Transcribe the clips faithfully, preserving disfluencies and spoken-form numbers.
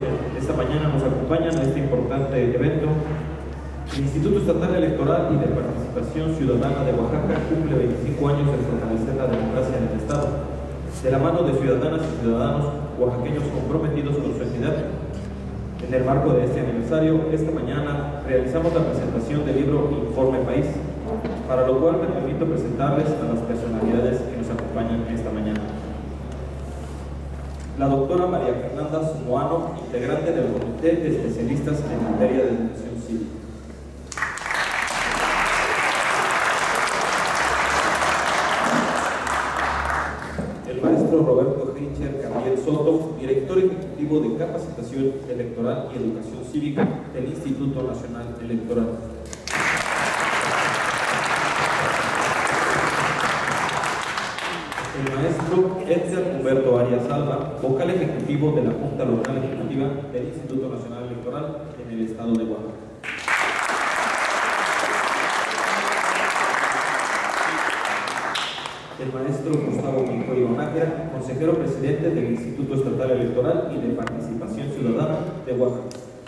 Esta mañana nos acompañan a este importante evento. El Instituto Estatal Electoral y de Participación Ciudadana de Oaxaca cumple veinticinco años de fortalecer la democracia en el Estado, de la mano de ciudadanas y ciudadanos oaxaqueños comprometidos con su entidad. En el marco de este aniversario, esta mañana realizamos la presentación del libro Informe País, para lo cual me permito presentarles a las personalidades que nos acompañan esta mañana. La doctora María Fernanda Moano, integrante del Comité de Especialistas en Materia de Educación Cívica. El maestro Roberto Hincher Gabriel Soto, director ejecutivo de Capacitación Electoral y Educación Cívica del Instituto Nacional Electoral. El maestro Edgar Humberto Arias Alba, vocal ejecutivo de la Junta Local Ejecutiva del Instituto Nacional Electoral en el Estado de Oaxaca. El maestro Gustavo Quinto Ibanájera, consejero presidente del Instituto Estatal Electoral y de Participación Ciudadana de Oaxaca.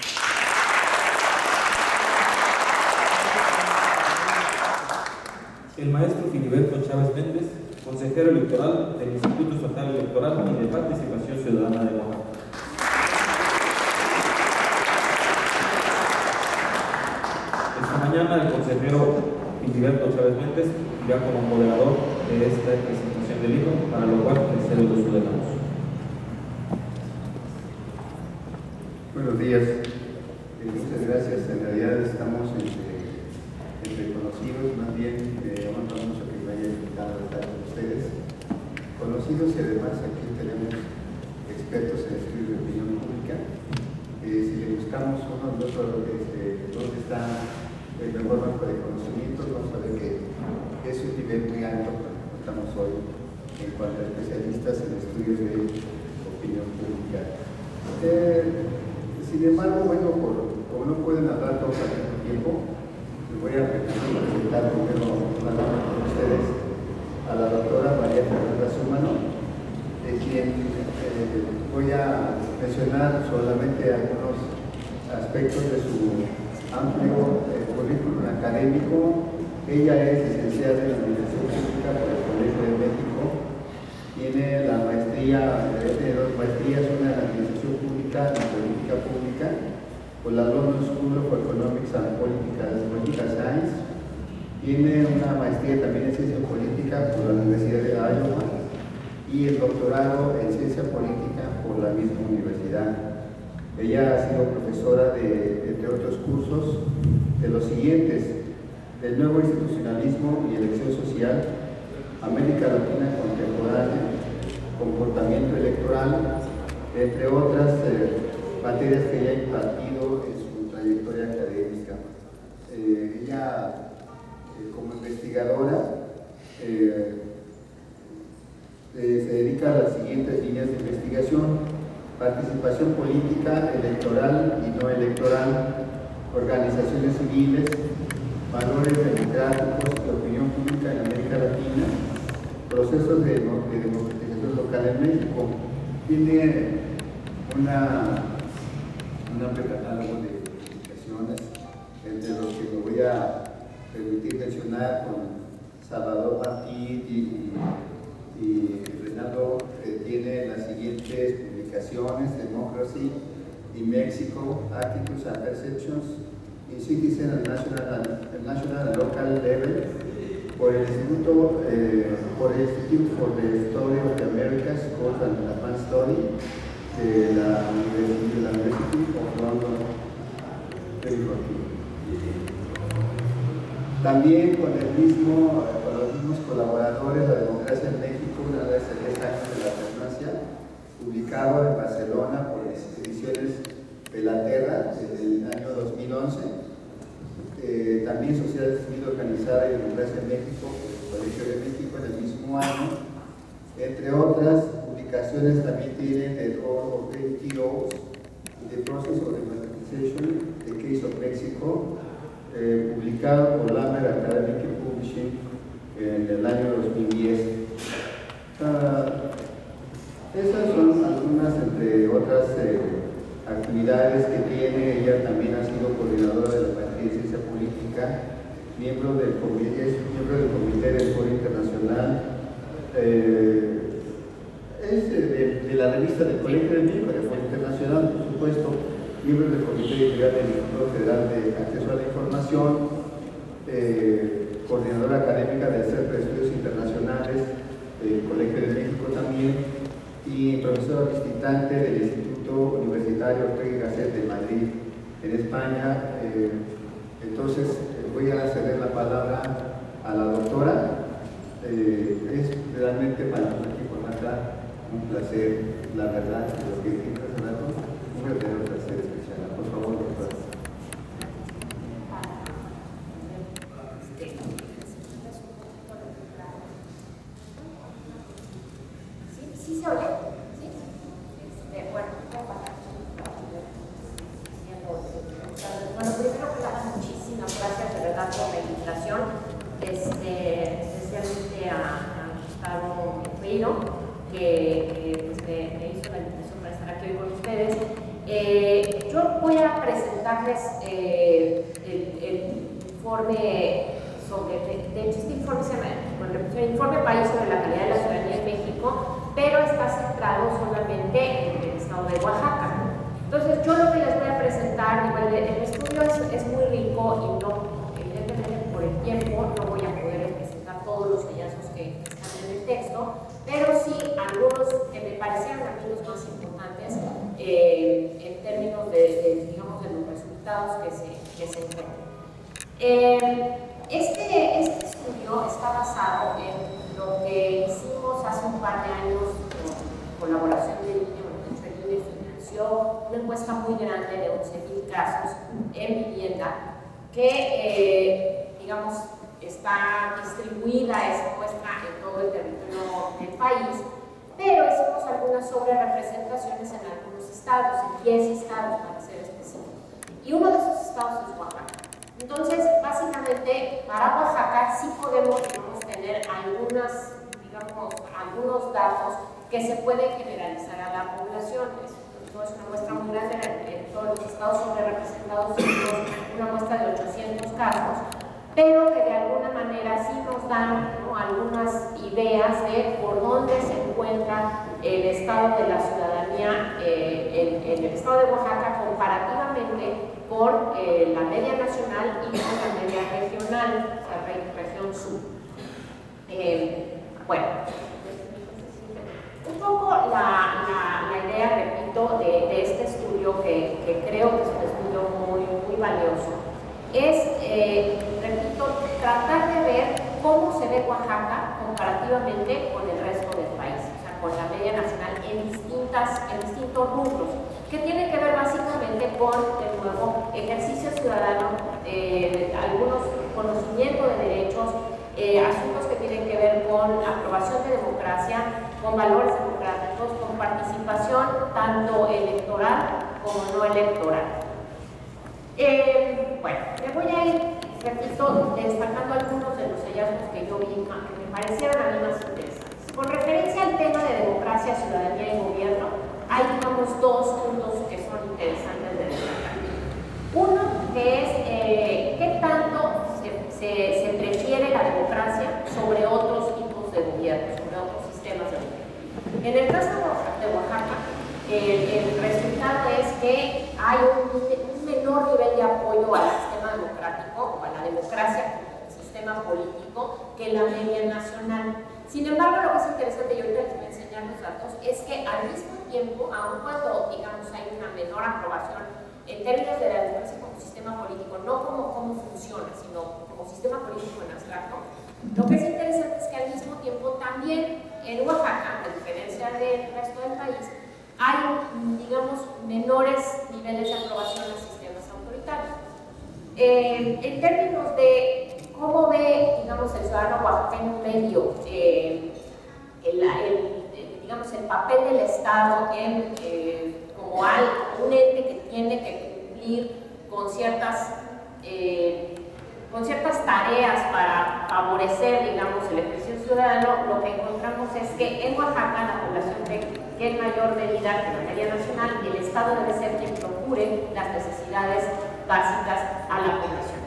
El maestro Filiberto Chávez Méndez, consejero electoral del Instituto Estatal Electoral y de Participación Ciudadana de Oaxaca. Esta mañana el consejero Filiberto Chávez Méndez ya como moderador de esta presentación del libro, para lo cual le cedo los ciudadanos. Buenos días, eh, muchas gracias. En realidad estamos entre, entre conocidos, más bien eh, vamos mucho que me haya invitado a estar con ustedes, conocidos, y además aquí tenemos expertos en estudios de opinión pública. Eh, si le buscamos uno al otro, este, dónde está el mejor banco de conocimientos, vamos a ver que es un nivel muy alto que estamos hoy en cuanto a especialistas en estudios de opinión pública. Eh, sin embargo, bueno, por, como no pueden hablar todos al mismo tiempo, les voy a presentar primero una vez con ustedes a la doctora María Fernanda Moano, de quien eh, voy a mencionar solamente algunos aspectos de su amplio eh, currículum académico. Ella es licenciada en Administración Pública por el Colegio de México, tiene la maestría, tiene dos maestrías, una en Administración Pública y Política Pública por la London School of Economics and Political, Political Science, tiene una maestría también en Ciencia Política por la Universidad de Iowa y el doctorado en Ciencia Política por la misma universidad. Ella ha sido profesora de, entre otros cursos, de los siguientes: del nuevo institucionalismo y elección social, América Latina contemporánea, comportamiento electoral, entre otras eh, materias que ella ha impartido en su trayectoria académica. Eh, ella, eh, como investigadora, eh, eh, se dedica a las siguientes líneas de investigación: participación política, electoral y no electoral, organizaciones civiles, valores democráticos y opinión pública en América Latina, procesos de, de democratización local en México. Tiene una, un amplio catálogo de publicaciones, entre los que me voy a permitir mencionar con Salvador Martí y, y, y Renato. Eh, tiene las siguientes publicaciones: Democracy in Mexico, Attitudes and Perceptions in Citizen and National, and National and Local Level, por el Instituto, eh, por el Institute for the Story of the Americas, Court and Advanced Study, de la, de la University of London. También con, el mismo, con los mismos colaboradores, La Democracia en México, una vez en diez años de la democracia, publicado en Barcelona por ediciones Belaterra desde el año dos mil once. Eh, también Sociedad Civil Organizada y Democracia en México, por el Colegio de México, en el mismo año. Entre otras publicaciones también tiene The Role of A T Os, The Process of Democratization, The Case of Mexico, eh, publicado por Lambert Academic Publishing en el año dos mil diez. Uh, esas son algunas, entre otras, eh, actividades que tiene. Ella también ha sido coordinadora de la Maestría en Ciencia Política, miembro del comité, es miembro del Comité del Foro Internacional, eh, es de, de la revista del Colegio de México, del Foro Internacional, por supuesto, miembro del Comité Editorial del Instituto Federal de Acceso a la Información, eh, coordinadora académica del Centro de Estudios Internacionales del Colegio de México también, y profesora visitante del Instituto Universitario Ortega y Gasset de Madrid, en España. Eh, entonces, eh, voy a ceder la palabra a la doctora. Eh, es realmente para nosotros aquí por acá un placer, la verdad, lo que dijiste hace rato, un verdadero placer escucharla. Por favor, doctora. ¿Sí se oye? ¿Sí? Este, bueno, bueno, primero que nada, muchísimas gracias de verdad por la invitación, este, especialmente a, a Gustavo Peiro, que, que pues, me, me hizo la invitación para estar aquí hoy con ustedes. Eh, yo voy a presentarles eh, el, el informe sobre, de, de hecho este informe se llama el Informe País sobre la calidad de la ciudadanía en México, pero está centrado solamente en el estado de Oaxaca. Entonces, yo lo que les voy a presentar, igual el estudio es, es muy rico y no, evidentemente por el tiempo no voy a poder presentar todos los hallazgos que están en el texto, pero sí algunos que me parecieron a mí los más importantes eh, en términos de, de, digamos, de los resultados que se, que se encuentran. Eh, este, este estudio está basado en lo que hicimos hace un par de años con colaboración de INE. INE financió una encuesta muy grande de once mil casos en vivienda que, eh, digamos, está distribuida esa encuesta en todo el territorio del país, pero hicimos algunas sobrerepresentaciones en algunos estados, en diez estados para ser específicos, y uno de esos estados es Oaxaca. Entonces, básicamente, para Oaxaca sí podemos, digamos, tener algunas, digamos, algunos datos que se pueden generalizar a la población. No es una muestra muy grande, en todos los estados sobre representados una muestra de ochocientos casos, pero que de alguna manera sí nos dan, ¿no?, algunas ideas de por dónde se encuentra el estado de la ciudadanía eh, en, en el estado de Oaxaca comparativamente con eh, la media nacional y con la media regional, la región sur. Eh, bueno, un poco la, la, la idea, repito, de, de este estudio, que, que creo que es un estudio muy, muy valioso, es, eh, repito, tratar de ver cómo se ve Oaxaca comparativamente con el resto del país, o sea, con la media nacional en, distintas, en distintos rubros, que tiene que ver básicamente con, de nuevo, ejercicio ciudadano, eh, algunos conocimiento de derechos, eh, asuntos que tienen que ver con aprobación de democracia, con valores democráticos, con participación tanto electoral como no electoral. Eh, bueno, me voy a ir, repito, destacando algunos de los hallazgos que yo vi, que me parecieron a mí más interesantes. Con referencia al tema de democracia, ciudadanía y gobierno, hay, digamos, dos puntos que son interesantes de destacar. Uno, que es eh, qué tanto se, se, se prefiere la democracia sobre otros tipos de gobierno, sobre otros sistemas de gobierno. En el caso de Oaxaca, el, el resultado es que hay un, un menor nivel de apoyo al sistema democrático o a la democracia como sistema político que la media nacional. Sin embargo, lo que es interesante, y ahorita les voy a enseñar los datos, es que al mismo tiempo, aun cuando, digamos, hay una menor aprobación en términos de la democracia como sistema político, no como cómo funciona, sino como sistema político en abstracto, lo que es interesante es que al mismo tiempo también en Oaxaca, a diferencia del resto del país, hay, digamos, menores niveles de aprobación a sistemas autoritarios. Eh, en términos de cómo ve, digamos, el ciudadano oaxaqueño medio eh, el, el, el, digamos, el papel del Estado en, eh, como algo, un ente que tiene que cumplir con ciertas, eh, con ciertas tareas para favorecer, digamos, el ejercicio ciudadano, lo que encontramos es que en Oaxaca la población ve que en mayor medida que la media nacional, el Estado debe ser quien procure las necesidades básicas a la población.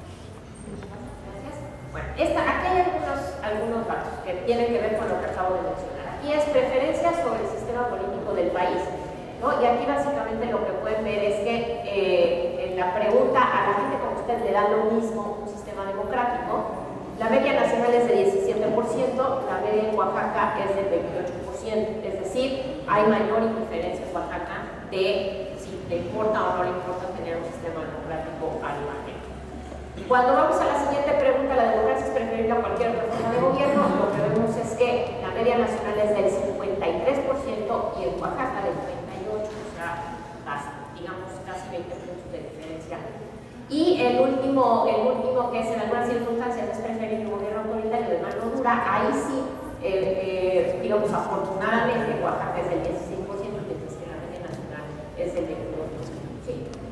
Bueno, esta, aquí hay algunos, algunos datos que tienen que ver con lo que acabo de mencionar. Aquí es preferencia sobre el sistema político del país, ¿no? Y aquí básicamente lo que pueden ver es que eh, en la pregunta a la gente como usted le da lo mismo un sistema democrático, la media nacional es de diecisiete por ciento, la media en Oaxaca es del veintiocho por ciento, es decir, hay mayor indiferencia en Oaxaca de si le importa o no le importa tener un sistema democrático a la gente. Cuando vamos a la siguiente pregunta, la democracia es preferible a cualquier otra forma de gobierno, lo que vemos es que la media nacional es del cincuenta y tres por ciento y en Oaxaca del treinta y ocho por ciento, o sea, casi, digamos casi veinte puntos de diferencia. Y el último, el último que es en algunas circunstancias es preferible un gobierno autoritario de mano dura, ahí sí, eh, eh, digamos afortunadamente, Oaxaca es del dieciséis por ciento, mientras que la media nacional es del veintiocho por ciento. Sí.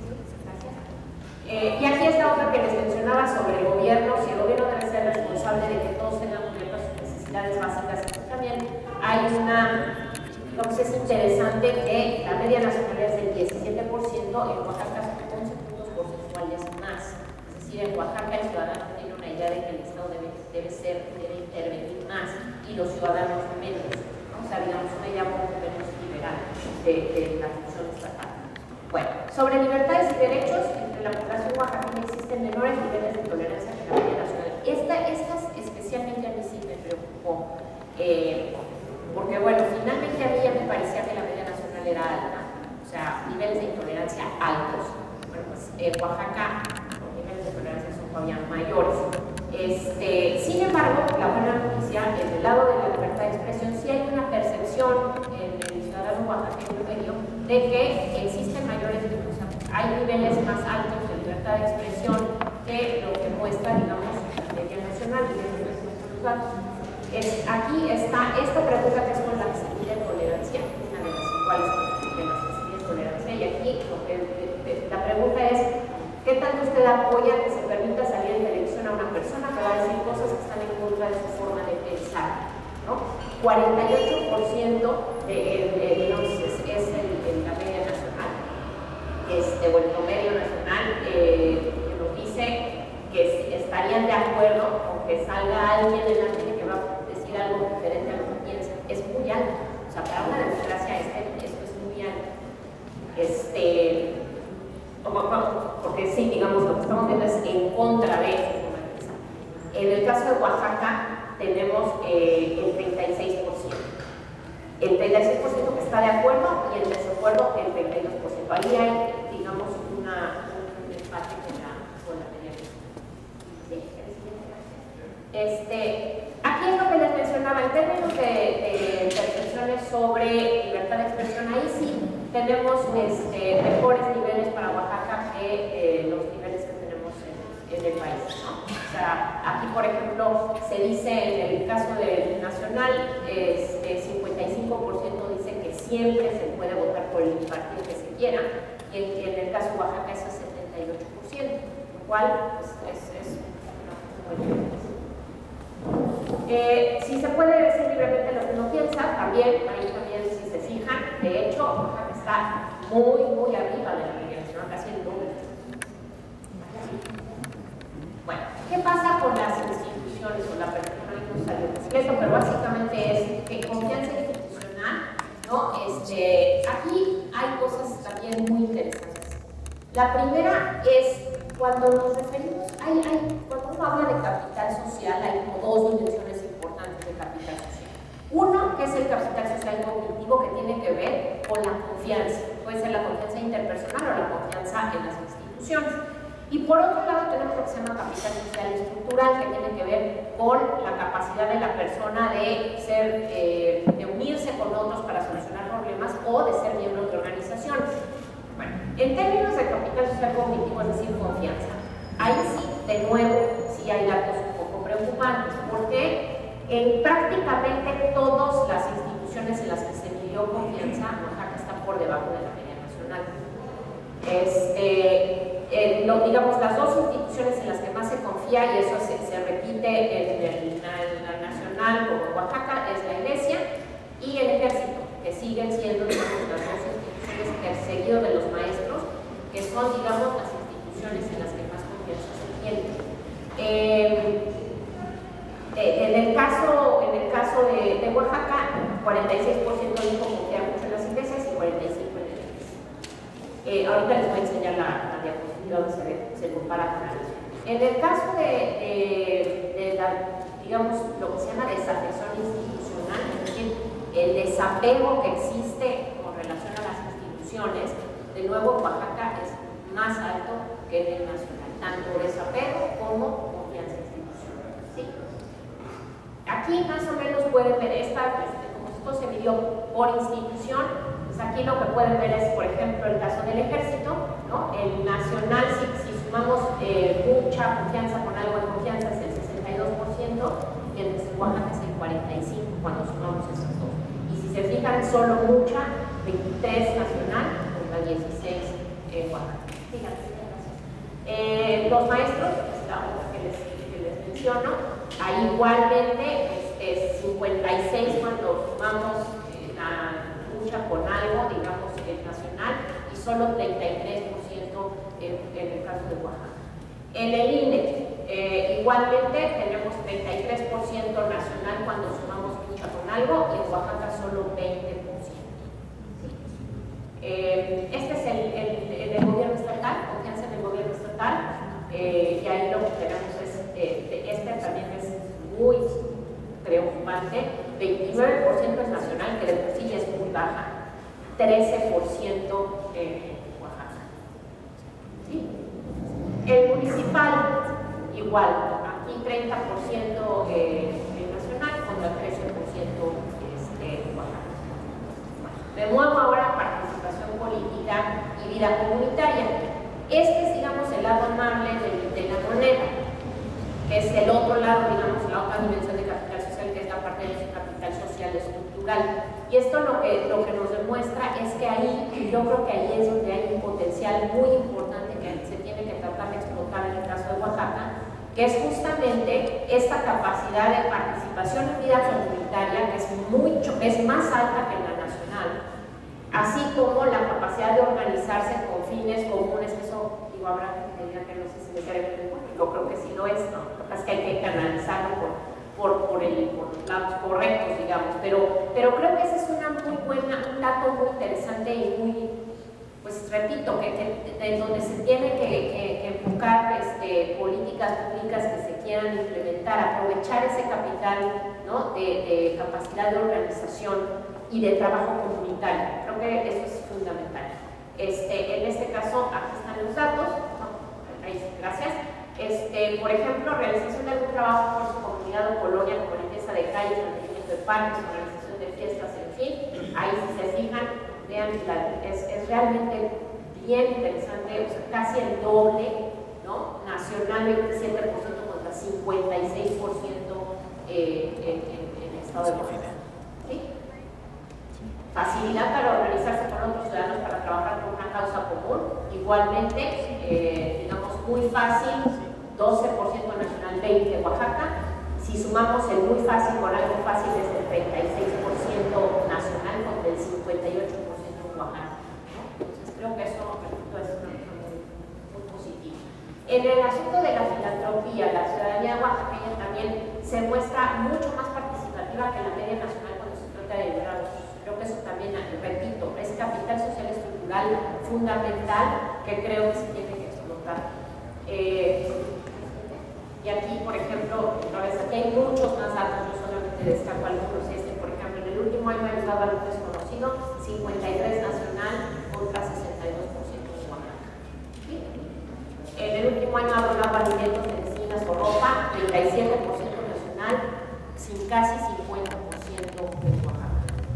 Eh, y aquí está otra que les mencionaba sobre el gobierno, si el gobierno debe ser responsable de que todos tengan cubiertas sus necesidades básicas. También hay una, digamos, es interesante que la media nacional es del diecisiete por ciento, en Oaxaca son once puntos porcentuales más. Es decir, en Oaxaca el ciudadano tiene una idea de que el Estado debe, debe ser, debe intervenir más y los ciudadanos menos, ¿no? O sea, digamos, una idea un poco menos liberal de, de la función estatal. Bueno, sobre libertades y derechos, entre la población oaxaqueña existen menores niveles de tolerancia que la media nacional. Esta, estas especialmente a mí sí me preocupó, eh, porque bueno, finalmente a mí ya me parecía que la media nacional era alta, o sea, niveles de intolerancia altos. Bueno, pues en Oaxaca los niveles de tolerancia son todavía mayores. Este, sin embargo, la buena noticia, en el lado de la libertad de expresión, sí hay una percepción en el ciudadano oaxaqueño medio de que existen mayores, o sea, hay niveles más altos de libertad de expresión que lo que muestra, digamos, la media nacional, y de los datos. Es, aquí está esta pregunta que es con la que se mide tolerancia, una de las cuales de las que se mide tolerancia, y aquí lo que, de, de, la pregunta es, ¿qué tanto usted apoya que se permita salir en televisión a una persona que va a decir cosas que están en contra de su forma de pensar? ¿No? cuarenta y ocho por ciento de, de, de, digamos, es, es el, el, la media nacional, este, o el promedio nacional, eh, que nos dice que estarían de acuerdo con que salga alguien en la tele que va a decir algo diferente a lo que piensa. Es muy alto. O sea, para una democracia este, esto es muy alto. Este, porque sí, digamos, lo que estamos viendo es en contra de eso. En el caso de Oaxaca tenemos eh, el treinta y seis por ciento. El treinta y seis por ciento que está de acuerdo y el desacuerdo el treinta y dos por ciento. Ahí hay, digamos, una, un empate con la, con la media. Sí, este, aquí es lo que les mencionaba, en términos de, de percepciones sobre libertad de expresión, ahí sí tenemos este, mejores niveles para Oaxaca que eh, los niveles que tenemos en, en el país, ¿no? O sea, aquí por ejemplo se dice en el caso del nacional, este, cincuenta y cinco por ciento dice que siempre se puede votar por el partido que se quiera, y en, en el caso de Oaxaca es el setenta y ocho por ciento, lo cual pues, es, es una buena diferencia. Eh, si se puede decir libremente lo que uno piensa, también, ahí también si se fijan, de hecho, Oaxaca está muy, muy arriba de la media nacional, casi el doble. Bueno, ¿qué pasa con las instituciones o la persona que no salió completo? Pero básicamente es que confianza institucional, ¿no? Este, aquí hay cosas también muy interesantes. La primera es cuando nos referimos, hay, hay, cuando uno habla de capital social, hay como dos dimensiones importantes de capital social. Uno, que es el capital social cognitivo, que tiene que ver con la confianza. Puede ser la confianza interpersonal o la confianza en las instituciones. Y por otro lado tenemos lo que se llama capital social estructural, que tiene que ver con la capacidad de la persona de ser, eh, de unirse con otros para solucionar problemas o de ser miembro de organizaciones. Bueno, en términos de capital social cognitivo, es decir, confianza, ahí sí, de nuevo, sí hay datos un poco preocupantes, porque en prácticamente todas las instituciones en las que se midió confianza, Oaxaca está por debajo de la media nacional. Este, en lo, digamos, las dos instituciones en las que más se confía, y eso se, se repite en, el, en la nacional como en Oaxaca, es la Iglesia y el Ejército, que siguen siendo, digamos, las dos instituciones, seguido de los maestros, que son, digamos, las instituciones en las que más confianza se tiene. Eh, en el caso, en el caso de, de Oaxaca, cuarenta y seis por ciento dijo confiar mucho en las iglesias y cuarenta y cinco por ciento en la iglesia. Eh, ahorita les voy a enseñar la, la diapositiva donde se, ve, se compara con la nación. En el caso de, de, de la, digamos, lo que se llama desafección institucional, es decir, el desapego que existe con relación a las instituciones, de nuevo Oaxaca es más alto que en el nacional, tanto desapego como confianza institucional. ¿Sí? Aquí más o menos pueden ver esta, pues, como esto se midió por institución, pues aquí lo que pueden ver es, por ejemplo, el caso del Ejército, ¿no? El nacional, si, si sumamos eh, mucha confianza con algo de confianza, es el sesenta y dos por ciento, y el de Oaxaca es el cuarenta y cinco por ciento cuando sumamos esos dos. Y si se fijan, solo mucha, veintitrés nacional, contra dieciséis en Oaxaca. Fíjate, gracias. Eh, los maestros, pues la otra que les, que les menciono, ahí igualmente este, cincuenta y seis cuando sumamos eh, la lucha con algo, digamos, el nacional, y solo treinta y tres por ciento en, en el caso de Oaxaca. En el I N E, eh, igualmente tenemos treinta y tres por ciento nacional cuando sumamos lucha con algo, y en Oaxaca solo veinte por ciento. ¿Sí? Eh, este es el, el, el, el gobierno estatal, confianza en el gobierno estatal, eh, y ahí lo que tenemos es, eh, este también es muy preocupante, veintinueve por ciento es nacional, que de por sí ya es muy baja, trece por ciento en Oaxaca. ¿Sí? El municipal, igual, aquí treinta por ciento eh, nacional contra trece por ciento este, Oaxaca. Bueno, me muevo ahora a participación política y vida comunitaria. Este es, digamos, el lado amable de, de la moneda, que es el otro lado, digamos, la otra dimensión de capital social, que es la parte de su capital social estructural. Y esto lo que, lo que nos demuestra es que ahí, yo creo que ahí es donde hay un potencial muy importante que se tiene que tratar de explotar en el caso de Oaxaca, que es justamente esta capacidad de participación en vida comunitaria, que es, mucho, es más alta que en la nacional, así como la capacidad de organizarse con fines comunes. Eso, digo, habrá que diga que no sé si necesariamente, bueno, yo creo que sí lo es, ¿no? Lo que pasa es que hay que canalizarlo por, por, por, el, por los lados correctos, digamos, pero, pero creo que ese es una muy buena, un dato muy interesante y muy, pues repito, que, que, de donde se tiene que, que, que enfocar este, políticas públicas que se quieran implementar, aprovechar ese capital, ¿no? de, de capacidad de organización y de trabajo comunitario. Creo que eso es fundamental. Este, en este caso, aquí están los datos. No, ahí, gracias. Este, por ejemplo, realización de algún trabajo por su comunidad o colonia, como limpieza de calles, mantenimiento de parques, organización de fiestas, en fin. Ahí, si se fijan, vean, es, es realmente bien interesante, o sea, casi el doble, ¿no? Nacional, veintisiete por ciento contra cincuenta y seis por ciento eh, en, en, en el estado de Oaxaca. ¿Sí? Facilidad para organizarse con otros ciudadanos para trabajar por una causa común. Igualmente, eh, digamos, muy fácil, doce por ciento nacional, veinte por ciento Oaxaca. Si sumamos el muy fácil con algo fácil, es el treinta y seis por ciento nacional contra el cincuenta y ocho por ciento en Oaxaca. Entonces, creo que eso es una cosa muy, muy positiva. En el asunto de la filantropía, la ciudadanía oaxaqueña también se muestra mucho más participativa que la media nacional cuando se trata de ayudar a los. Creo que eso también, repito, es capital social estructural fundamental que creo que se tiene que explotar. Eh, y aquí, por ejemplo, otra vez, aquí hay muchos más datos, yo solamente destaco algunos. Este, por ejemplo, en el último año ayudado a un desconocido, cincuenta y tres nacional contra sesenta y dos por ciento en Oaxaca. ¿Sí? En el último año ha donado alimentos, medicinas o ropa, treinta y siete por ciento nacional, sin casi cincuenta por ciento en Oaxaca.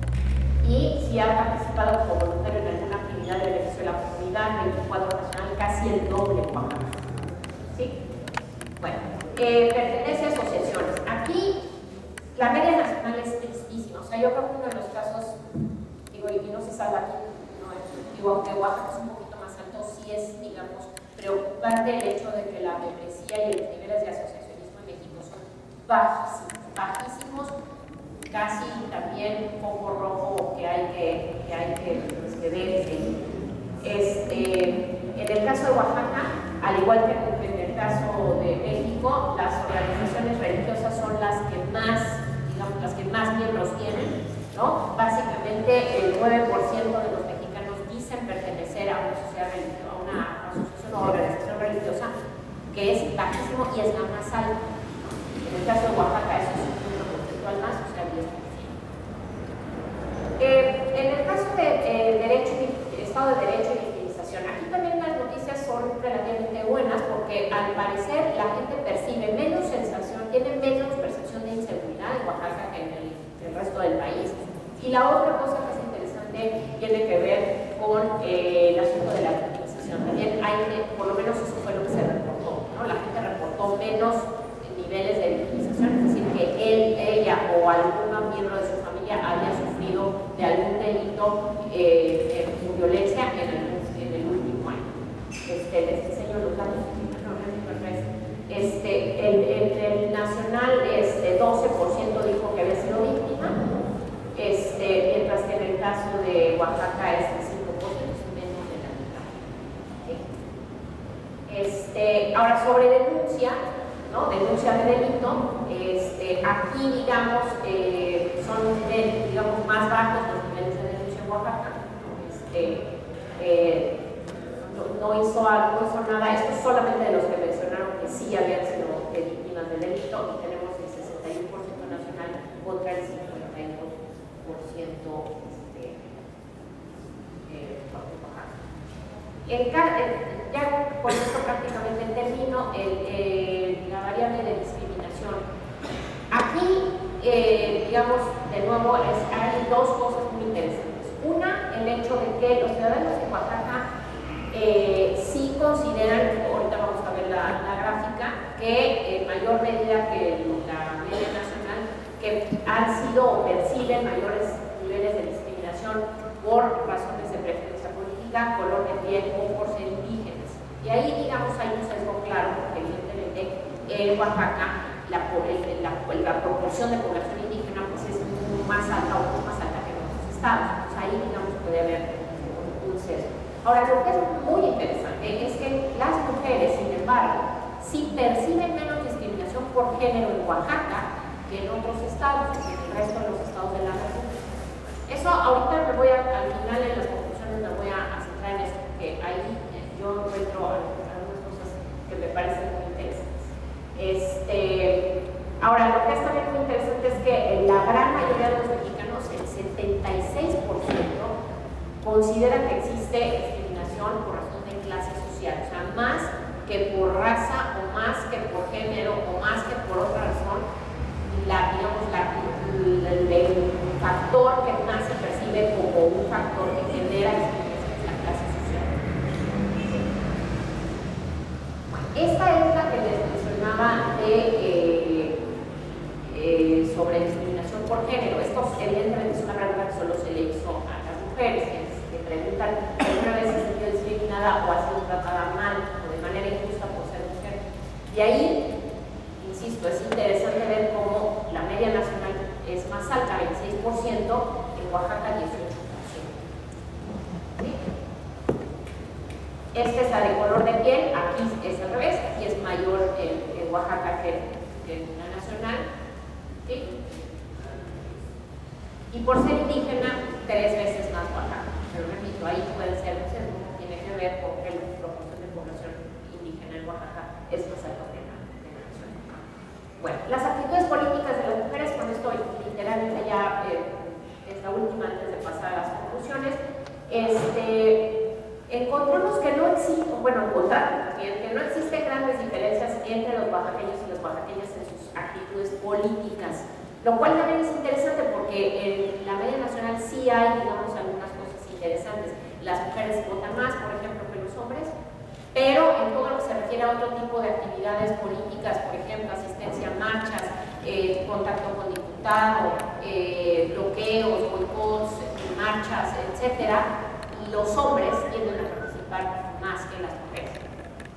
Y si ha participado como voluntario en alguna actividad de beneficio de la comunidad, veinticuatro nacional, casi el doble en Oaxaca. ¿Sí? Bueno, eh, pertenece a asociaciones. Aquí la media nacional es tristísima. O sea, yo creo que uno de los casos, digo, y no se salva aquí, no, digo, aunque Oaxaca es un poquito más alto, sí es, digamos, preocupante importante el hecho de que la membresía y los niveles de asociacionismo en México son bajísimos, bajísimos, casi también un poco rojo que hay que, que, hay que, pues, que ver y seguir. Este, en el caso de Oaxaca, al igual que en el caso de México, las organizaciones religiosas son las que más, digamos, las que más miembros tienen, ¿no? Básicamente el nueve por ciento de los mexicanos dicen pertenecer a una sociedad religiosa, a una asociación o organización religiosa, que es bajísimo y es la más alta. En el caso de Oaxaca eso es un punto porcentual más, o sea, diez por ciento. Eh, en el caso de eh, derecho, Estado de Derecho y victimización, aquí también las noticias son relativamente buenas porque al parecer la gente percibe menos sensación, tiene menos percepción de inseguridad en Oaxaca que en el, el resto del país. Y la otra cosa que es interesante tiene que ver con eh, el asunto de la victimización. También hay, por lo menos eso fue lo que se reportó, ¿no? La gente reportó menos niveles de victimización, es decir, que él, ella o algún miembro de su familia había sufrido de algún delito eh, de violencia en el, en el último año. Este, les enseño los datos. Este, el, el, el nacional, este, doce por ciento dijo que había sido víctima, este, mientras que en el caso de Oaxaca es el cinco por ciento, es menos de la mitad. ¿Sí? Este, ahora, sobre denuncia, ¿no? Denuncia de delito, este, aquí, digamos, eh, son de, digamos, más bajos los niveles de denuncia en Oaxaca. Este, eh, no, no, hizo, no hizo nada, esto es solamente de los que mencionaron que sí habían sido víctimas de delito, y tenemos el sesenta y uno por ciento nacional contra el cincuenta y dos por ciento este, eh, Oaxaca. El, el, ya con esto prácticamente termino el, el, la variable de discriminación. Aquí, eh, digamos, de nuevo, es, hay dos cosas muy interesantes. Una, el hecho de que los ciudadanos de Oaxaca eh, sí consideran, ahorita vamos a ver la, la gráfica, que en mayor medida que la media nacional, que han sido o perciben mayores niveles de discriminación por razones de preferencia política, color de piel o por ser indígenas. Y ahí, digamos, hay un sesgo claro, porque evidentemente en Oaxaca la, la, la proporción de población indígena pues, es más alta o más alta que en otros estados. Pues ahí, digamos, puede haber un, un sesgo. Ahora, lo que es muy interesante es que las mujeres, sin embargo, sí perciben menos discriminación por género en Oaxaca que en otros estados, que en el resto de los estados de la República. Eso ahorita me voy a, al final en las conclusiones me voy a, a centrar en eso, porque ahí yo encuentro algunas cosas que me parecen muy interesantes. Este, ahora, lo que es también muy interesante es que la gran mayoría de los mexicanos, el setenta y seis por ciento, considera que existe discriminación por razón de clase social, o sea, más que por raza, o más que por género, o más que por otra razón, la, digamos, la, el, el factor que más se percibe como un factor que genera discriminación es la clase social. Esta es la que les mencionaba de, eh, eh, sobre discriminación por género. Esto evidentemente es una pregunta que solo se le hizo a las mujeres, que, que preguntan alguna vez ha sido discriminada o ha sido tratada mal o de manera injusta por ser mujer. Y ahí, insisto, es interesante ver cómo la media nacional es más alta, veintiséis por ciento, en Oaxaca dieciocho por ciento. ¿Sí? Esta es la de color de piel, aquí es al revés, aquí es mayor en, en Oaxaca que, que en la nacional. ¿Sí? Y por ser indígena, tres veces más Oaxaca. Pero repito, ahí puede ser, no sé, tiene que ver con que la proporción de población indígena en Oaxaca es más alta que la, que la nacional. Bueno, las actitudes políticas de las mujeres, con esto literalmente ya eh, es la última antes de pasar a las conclusiones. Este, encontramos que no existe, bueno, encontramos también que no existen grandes diferencias entre los oaxaqueños y las oaxaqueñas en sus actitudes políticas, lo cual también es interesante porque en la media nacional sí hay, digamos, algunas cosas interesantes. Las mujeres votan más, por ejemplo, que los hombres, pero en todo lo que se refiere a otro tipo de actividades políticas, por ejemplo, asistencia a marchas, eh, contacto con diputados, eh, bloqueos, boicots, marchas, etcétera, los hombres tienden a participar más que las mujeres.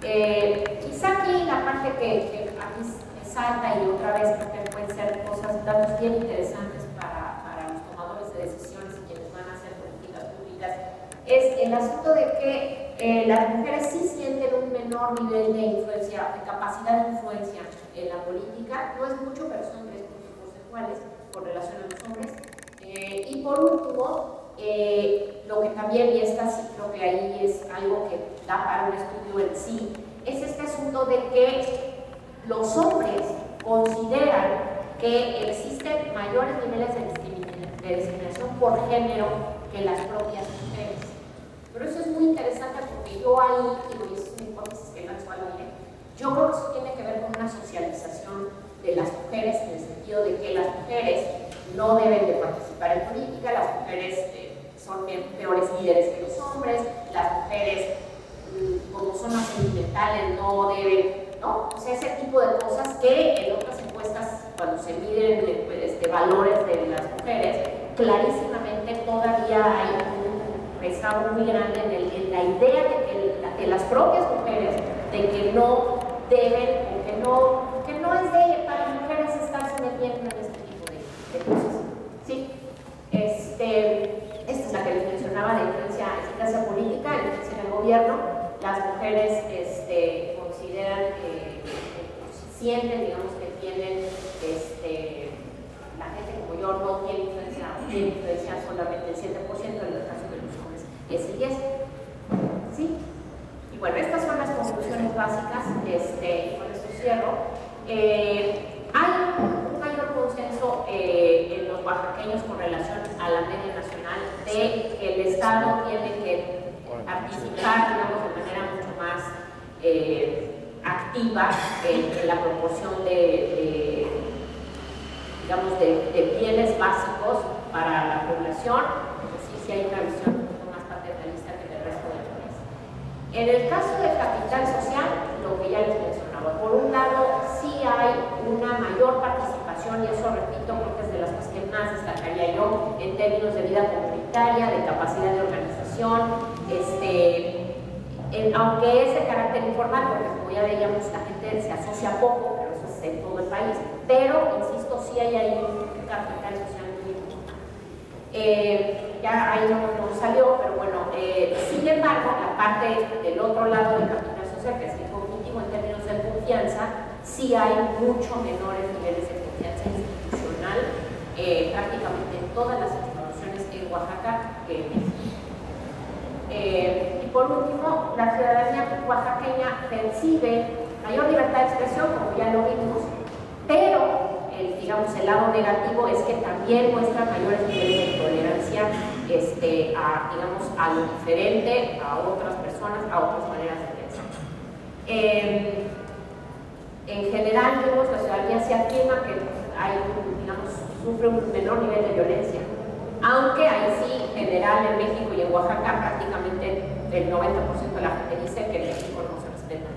Eh, quizá aquí la parte que, que a mí me salta y otra vez creo que pueden ser cosas, datos bien interesantes para, para los tomadores de decisiones y quienes van a hacer políticas públicas, es el asunto de que eh, las mujeres sí sienten un menor nivel de influencia, de capacidad de influencia en la política. No es mucho, pero son tres puntos porcentuales con relación a los hombres. Eh, y por último, eh, lo que también, y esta sí creo que ahí es algo que da para un estudio en sí, es este asunto de que los hombres consideran que existen mayores niveles de discriminación, de discriminación por género que las propias mujeres. Pero eso es muy interesante porque yo ahí, y es una hipótesis que lanzo al aire, yo creo que eso tiene que ver con una socialización de las mujeres, en el sentido de que las mujeres no deben de participar en política, las mujeres eh, son peores líderes que los hombres, las mujeres, como son más sentimentales, no deben, ¿no? O sea, ese tipo de cosas que en otras encuestas, cuando se miden este, valores de las mujeres, clarísimamente todavía hay un rezago muy grande en, el, en la idea de que la, de las propias mujeres de que no deben o que no, que no es de para mujeres estarse metiendo en este tipo de, de cosas. ¿Sí? Este, esta es la que les mencionaba de influencia, eficacia política, influencia en el gobierno. Las mujeres este, consideran que, que, que sienten, digamos, que tienen, este, la gente como yo no tiene influencia, tiene influencia solamente el siete por ciento, en el caso de los hombres es el diez por ciento. ¿Sí? Y bueno, estas son las conclusiones básicas, este, y con esto cierro. Eh, hay un mayor consenso eh, en los oaxaqueños con relación a la media nacional de que el Estado tiene que participar, digamos, de manera mucho más eh, activa en, en la proporción de, de digamos, de, de bienes básicos para la población. Sí, sí hay una visión un poco más paternalista que en el resto del país. En el caso del capital social, lo que ya les mencionaba, por un lado sí hay una mayor participación, y eso repito, creo que es de las cosas que más destacaría yo en términos de vida comunitaria, de capacidad de organización. Este, en, aunque es de carácter informal, porque como ya veíamos, la gente se asocia poco, pero eso es en todo el país, pero, insisto, sí hay ahí un capital social muy importante. Eh, ya ahí no, no salió, pero bueno, eh, sin embargo, la parte del otro lado del capital social, que es el cognitivo en términos de confianza, sí hay mucho menores niveles de confianza institucional, eh, prácticamente en todas las instituciones en Oaxaca que en México. Eh, y por último, la ciudadanía oaxaqueña percibe mayor libertad de expresión, como ya lo vimos, pero el, digamos, el lado negativo es que también muestra mayores niveles de tolerancia este, a, digamos, a lo diferente, a otras personas, a otras maneras de pensar. Eh, en general, digamos, la ciudadanía se afirma que hay, digamos, sufre un menor nivel de violencia, aunque ahí sí, en general, en México y en Oaxaca, prácticamente el noventa por ciento de la gente dice que en México no se respetan.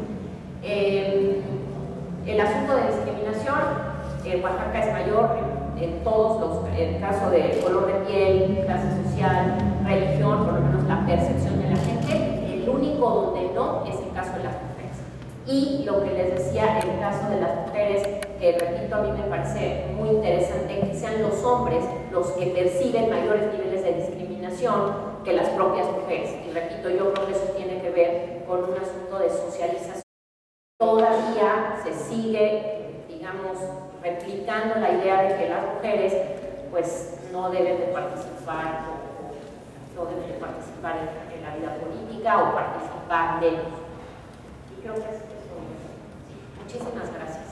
Eh, el asunto de discriminación en Oaxaca es mayor en, en todos los, en el caso de color de piel, clase social, religión, por lo menos la percepción de la gente. El único donde no es el caso de las mujeres. Y lo que les decía, el caso de las mujeres, que repito, a mí me parece muy interesante que sean los hombres los que perciben mayores niveles de discriminación que las propias mujeres. Y repito, yo creo que eso tiene que ver con un asunto de socialización. Todavía se sigue, digamos, replicando la idea de que las mujeres pues no deben de participar o no deben de participar en, en la vida política o participar de ellos. Y creo que es eso. Muchísimas gracias.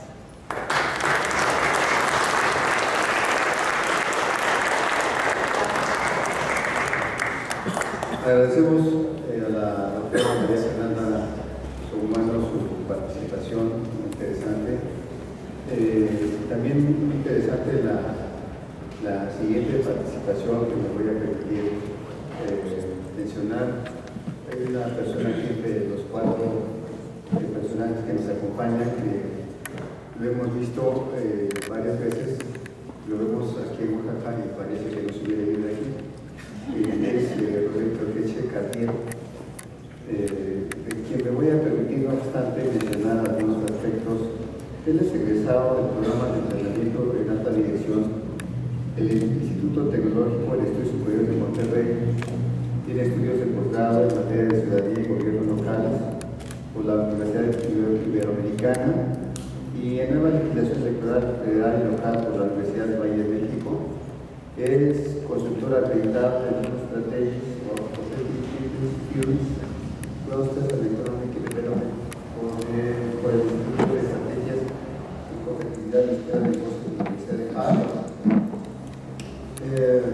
Agradecemos eh, a la doctora María Fernanda Soumano su participación muy interesante. Eh, también muy interesante la, la siguiente participación que me voy a permitir eh, mencionar. Hay una persona aquí entre los cuatro eh, personajes que nos acompañan, que lo hemos visto eh, varias veces, lo vemos aquí en Oaxaca y parece que no se hubiera ido de aquí. Eh, es eh, Roberto Leche Cartier, eh, de quien me voy a permitir Él es egresado del programa de entrenamiento en alta dirección del Instituto Tecnológico del Estudio Superior de Monterrey. Tiene estudios de posgrado en materia de ciudadanía y gobiernos locales por la Universidad Iberoamericana y en nueva legislación electoral federal y local por la Universidad del Valle de México. Es consultor acreditado en Strategies of Competitive Institutes, Clusters Electronic Development por, eh, por el Instituto de Estrategias y Competitividad del Sistema de Negocios de la Universidad de Harvard. Eh,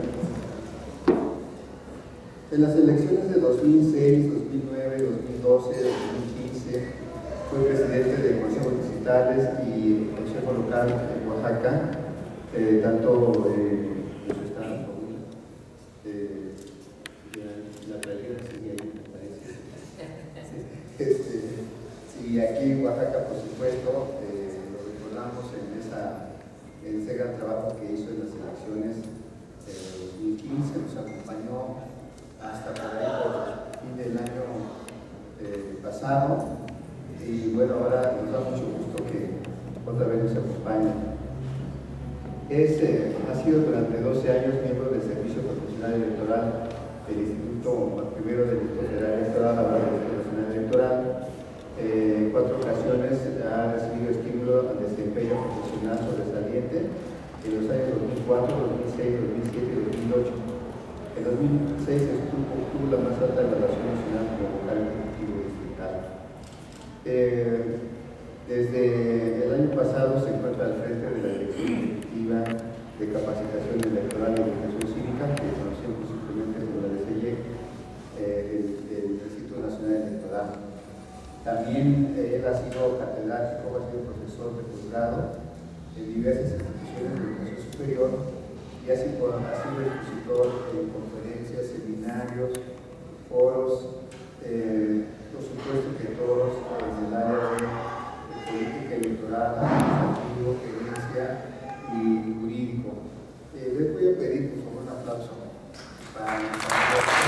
en las elecciones de dos mil seis, dos mil nueve, dos mil doce, dos mil quince fue presidente de consejos distritales y consejo local en Oaxaca, eh, tanto eh, en su estado como eh, la playera sigue ahí, me parece. Este, sí, aquí en Oaxaca, por supuesto, eh, lo recordamos en, esa, en ese gran trabajo que hizo en las elecciones de dos mil quince, nos acompañó hasta por ahí por fin del año eh, pasado, y bueno, ahora nos da mucho gusto que otra vez nos acompañe. Es, eh, ha sido durante doce años miembro del Servicio Profesional Electoral del Instituto Primero del Instituto Federal Electoral, ahora del Instituto Nacional Electoral. Eh, en cuatro ocasiones ha recibido estímulo al desempeño profesional sobresaliente en los años dos mil cuatro, dos mil seis, dos mil siete y dos mil ocho. En dos mil seis obtuvo la más alta evaluación nacional como vocal ejecutivo distrital. Eh, desde el año pasado se encuentra al frente de la Dirección Ejecutiva de Capacitación Electoral y Educación Cívica, que conocemos simplemente como la D C Y E, eh, del, del Instituto Nacional Electoral. También eh, él ha sido catedrático, ha sido profesor de posgrado en diversas instituciones de educación superior y ha sido, ha sido expositor en conferencias, seminarios, foros, eh, por supuesto que todos en el área de, de política electoral, administrativo, gerencia y jurídico. Eh, les voy a pedir por favor un aplauso para, para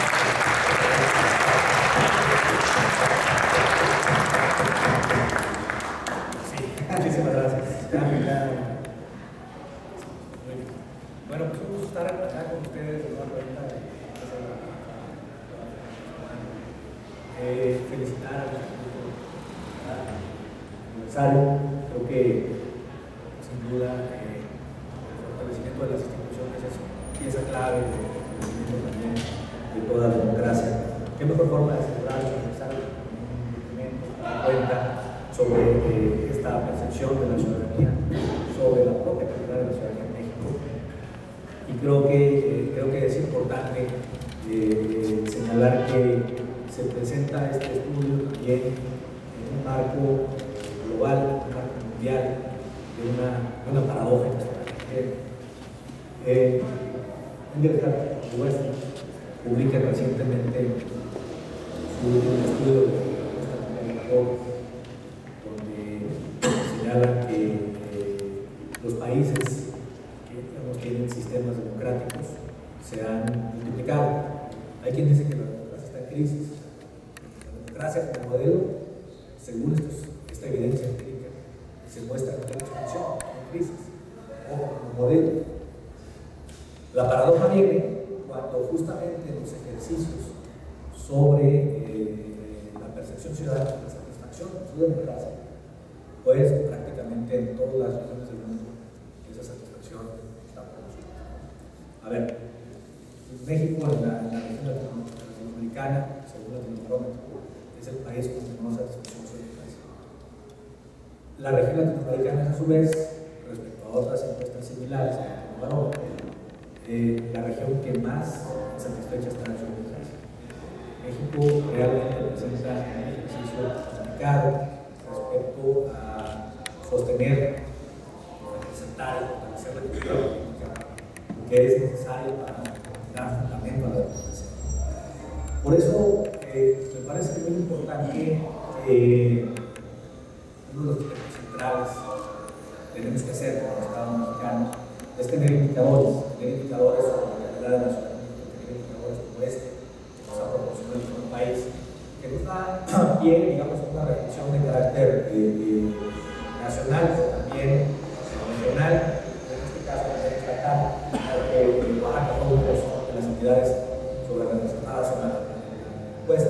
Sí, muchísimas gracias. Bueno, pues un gusto estar acá con ustedes de nueva cuenta. Eh, felicitar al Instituto aniversario. Creo que sin duda eh, el fortalecimiento de las instituciones es pieza clave del crecimiento también de toda la democracia. ¿Qué mejor forma de celebrar el aniversario con un documento que cuenta sobre eh, esta percepción de la ciudadanía, sobre la propia calidad de la ciudadanía en México? Y creo que, eh, creo que es importante eh, señalar que se presenta este estudio también en un marco global, un marco mundial, de una, de una paradoja nacional. Eh, Engelhardt y Western publica recientemente su último estudio de esta donde señala que eh, los países que digamos, tienen sistemas democráticos se han multiplicado. Hay quien dice que la democracia está en crisis. La democracia como modelo, según estos, esta evidencia empírica, se muestra en expansión, en crisis, o como modelo. La paradoja viene cuando justamente los ejercicios sobre eh, la percepción ciudadana, la satisfacción de su democracia, pues prácticamente en todas las regiones del mundo esa satisfacción está por nosotros. A ver, México en la, en la región latinoamericana, según Latinobarómetro, es el país con menor satisfacción de su democracia. La región latinoamericana, a su vez, respecto a otras encuestas similares a Latinobarómetro, eh, la región que más satisfecha está en su democracia. México realmente presenta un ejercicio complicado respecto a sostener, representar y fortalecer la cultura política que es necesario para dar fundamento a la democracia. Por eso eh, me parece muy importante que uno de los aspectos centrales que tenemos que hacer como Estado mexicano es tener indicadores, tener indicadores sobre la calidad de la ciudadanía, tener indicadores como este que nos ha proporcionado el país, que nos da pie, digamos, a una reflexión de carácter eh, eh, nacional, también regional, en este caso también estatal, porque Oaxaca fue una de las entidades sobre las representadas en la encuesta.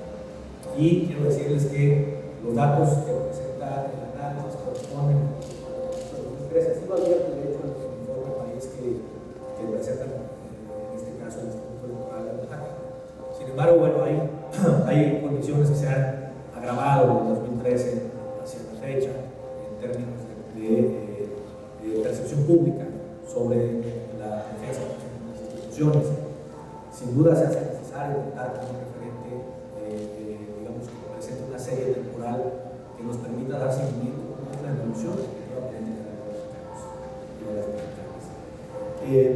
Y quiero decirles que los datos que presenta el análisis corresponden a dos mil trece, así lo advierte de hecho el informe país que, que presentan en este caso el Instituto Electoral de Oaxaca. Sin embargo, bueno, hay, hay condiciones que se han agravado desde dos mil trece hacia la fecha en términos de, de, de, de percepción pública sobre la defensa de las instituciones. Sin duda se hace necesario contar con un referente eh, eh, digamos, que presente una serie temporal que nos permita dar seguimiento a la evolución de la política de los mexicanos y de las mexicanas. Eh,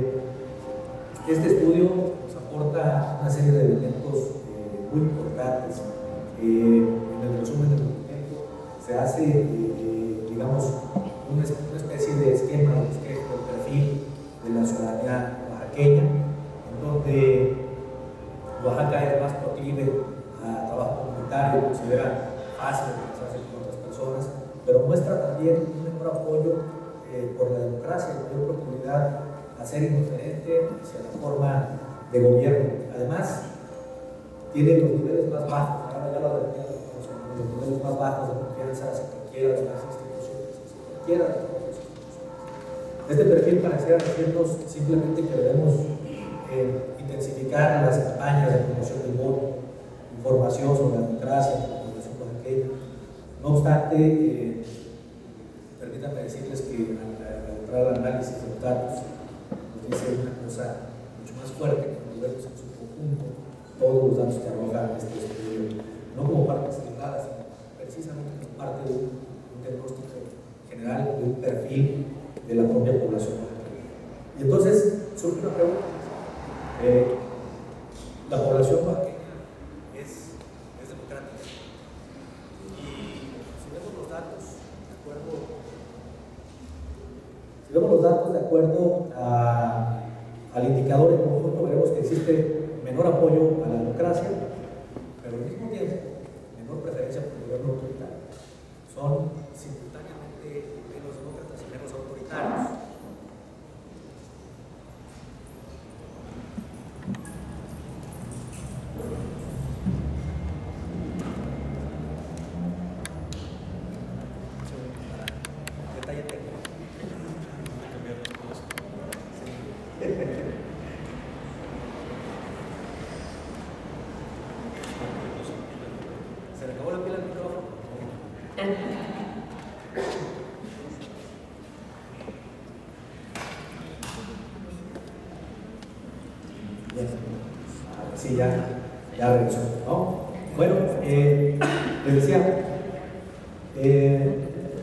este estudio nos aporta una serie de elementos eh, muy importantes. Eh, en el resumen del documento se hace, eh, eh, digamos, una, una especie de esquema del perfil de la ciudadanía oaxaqueña, en donde Oaxaca es más proclive a trabajo comunitario, considera fácil organizarse con otras personas, pero muestra también un mejor apoyo eh, por la democracia, mayor oportunidad a ser indiferente hacia la forma de gobierno. Además, tiene los niveles más bajos, ahora ya lo advertía, los niveles más bajos de confianza hacia cualquiera de las instituciones, hacia cualquiera de las instituciones. Este perfil pareciera decirnos simplemente que debemos eh, intensificar las campañas de promoción del voto, información sobre la democracia, la población oaxaqueña. No obstante, eh, permítanme decirles que al, al entrar al análisis de los datos, nos dice una cosa mucho más fuerte que nos vemos en su conjunto, todos los datos que arrojan este estudio, no como partes aisladas, sino precisamente como parte de un, un diagnóstico general, de un perfil de la propia población oaxaqueña. Y entonces surge una pregunta. Eh, la población oaxaqueña es, es democrática, y si vemos los datos de acuerdo si vemos los datos de acuerdo a, al indicador en conjunto, veremos que existe menor apoyo a la democracia, pero al mismo tiempo menor preferencia por el gobierno autoritario. Son simultáneamente menos demócratas y menos autoritarios. Se le acabó la pila al micrófono. Sí, ya, ya regresó, ¿no? Bueno, eh, les decía, eh,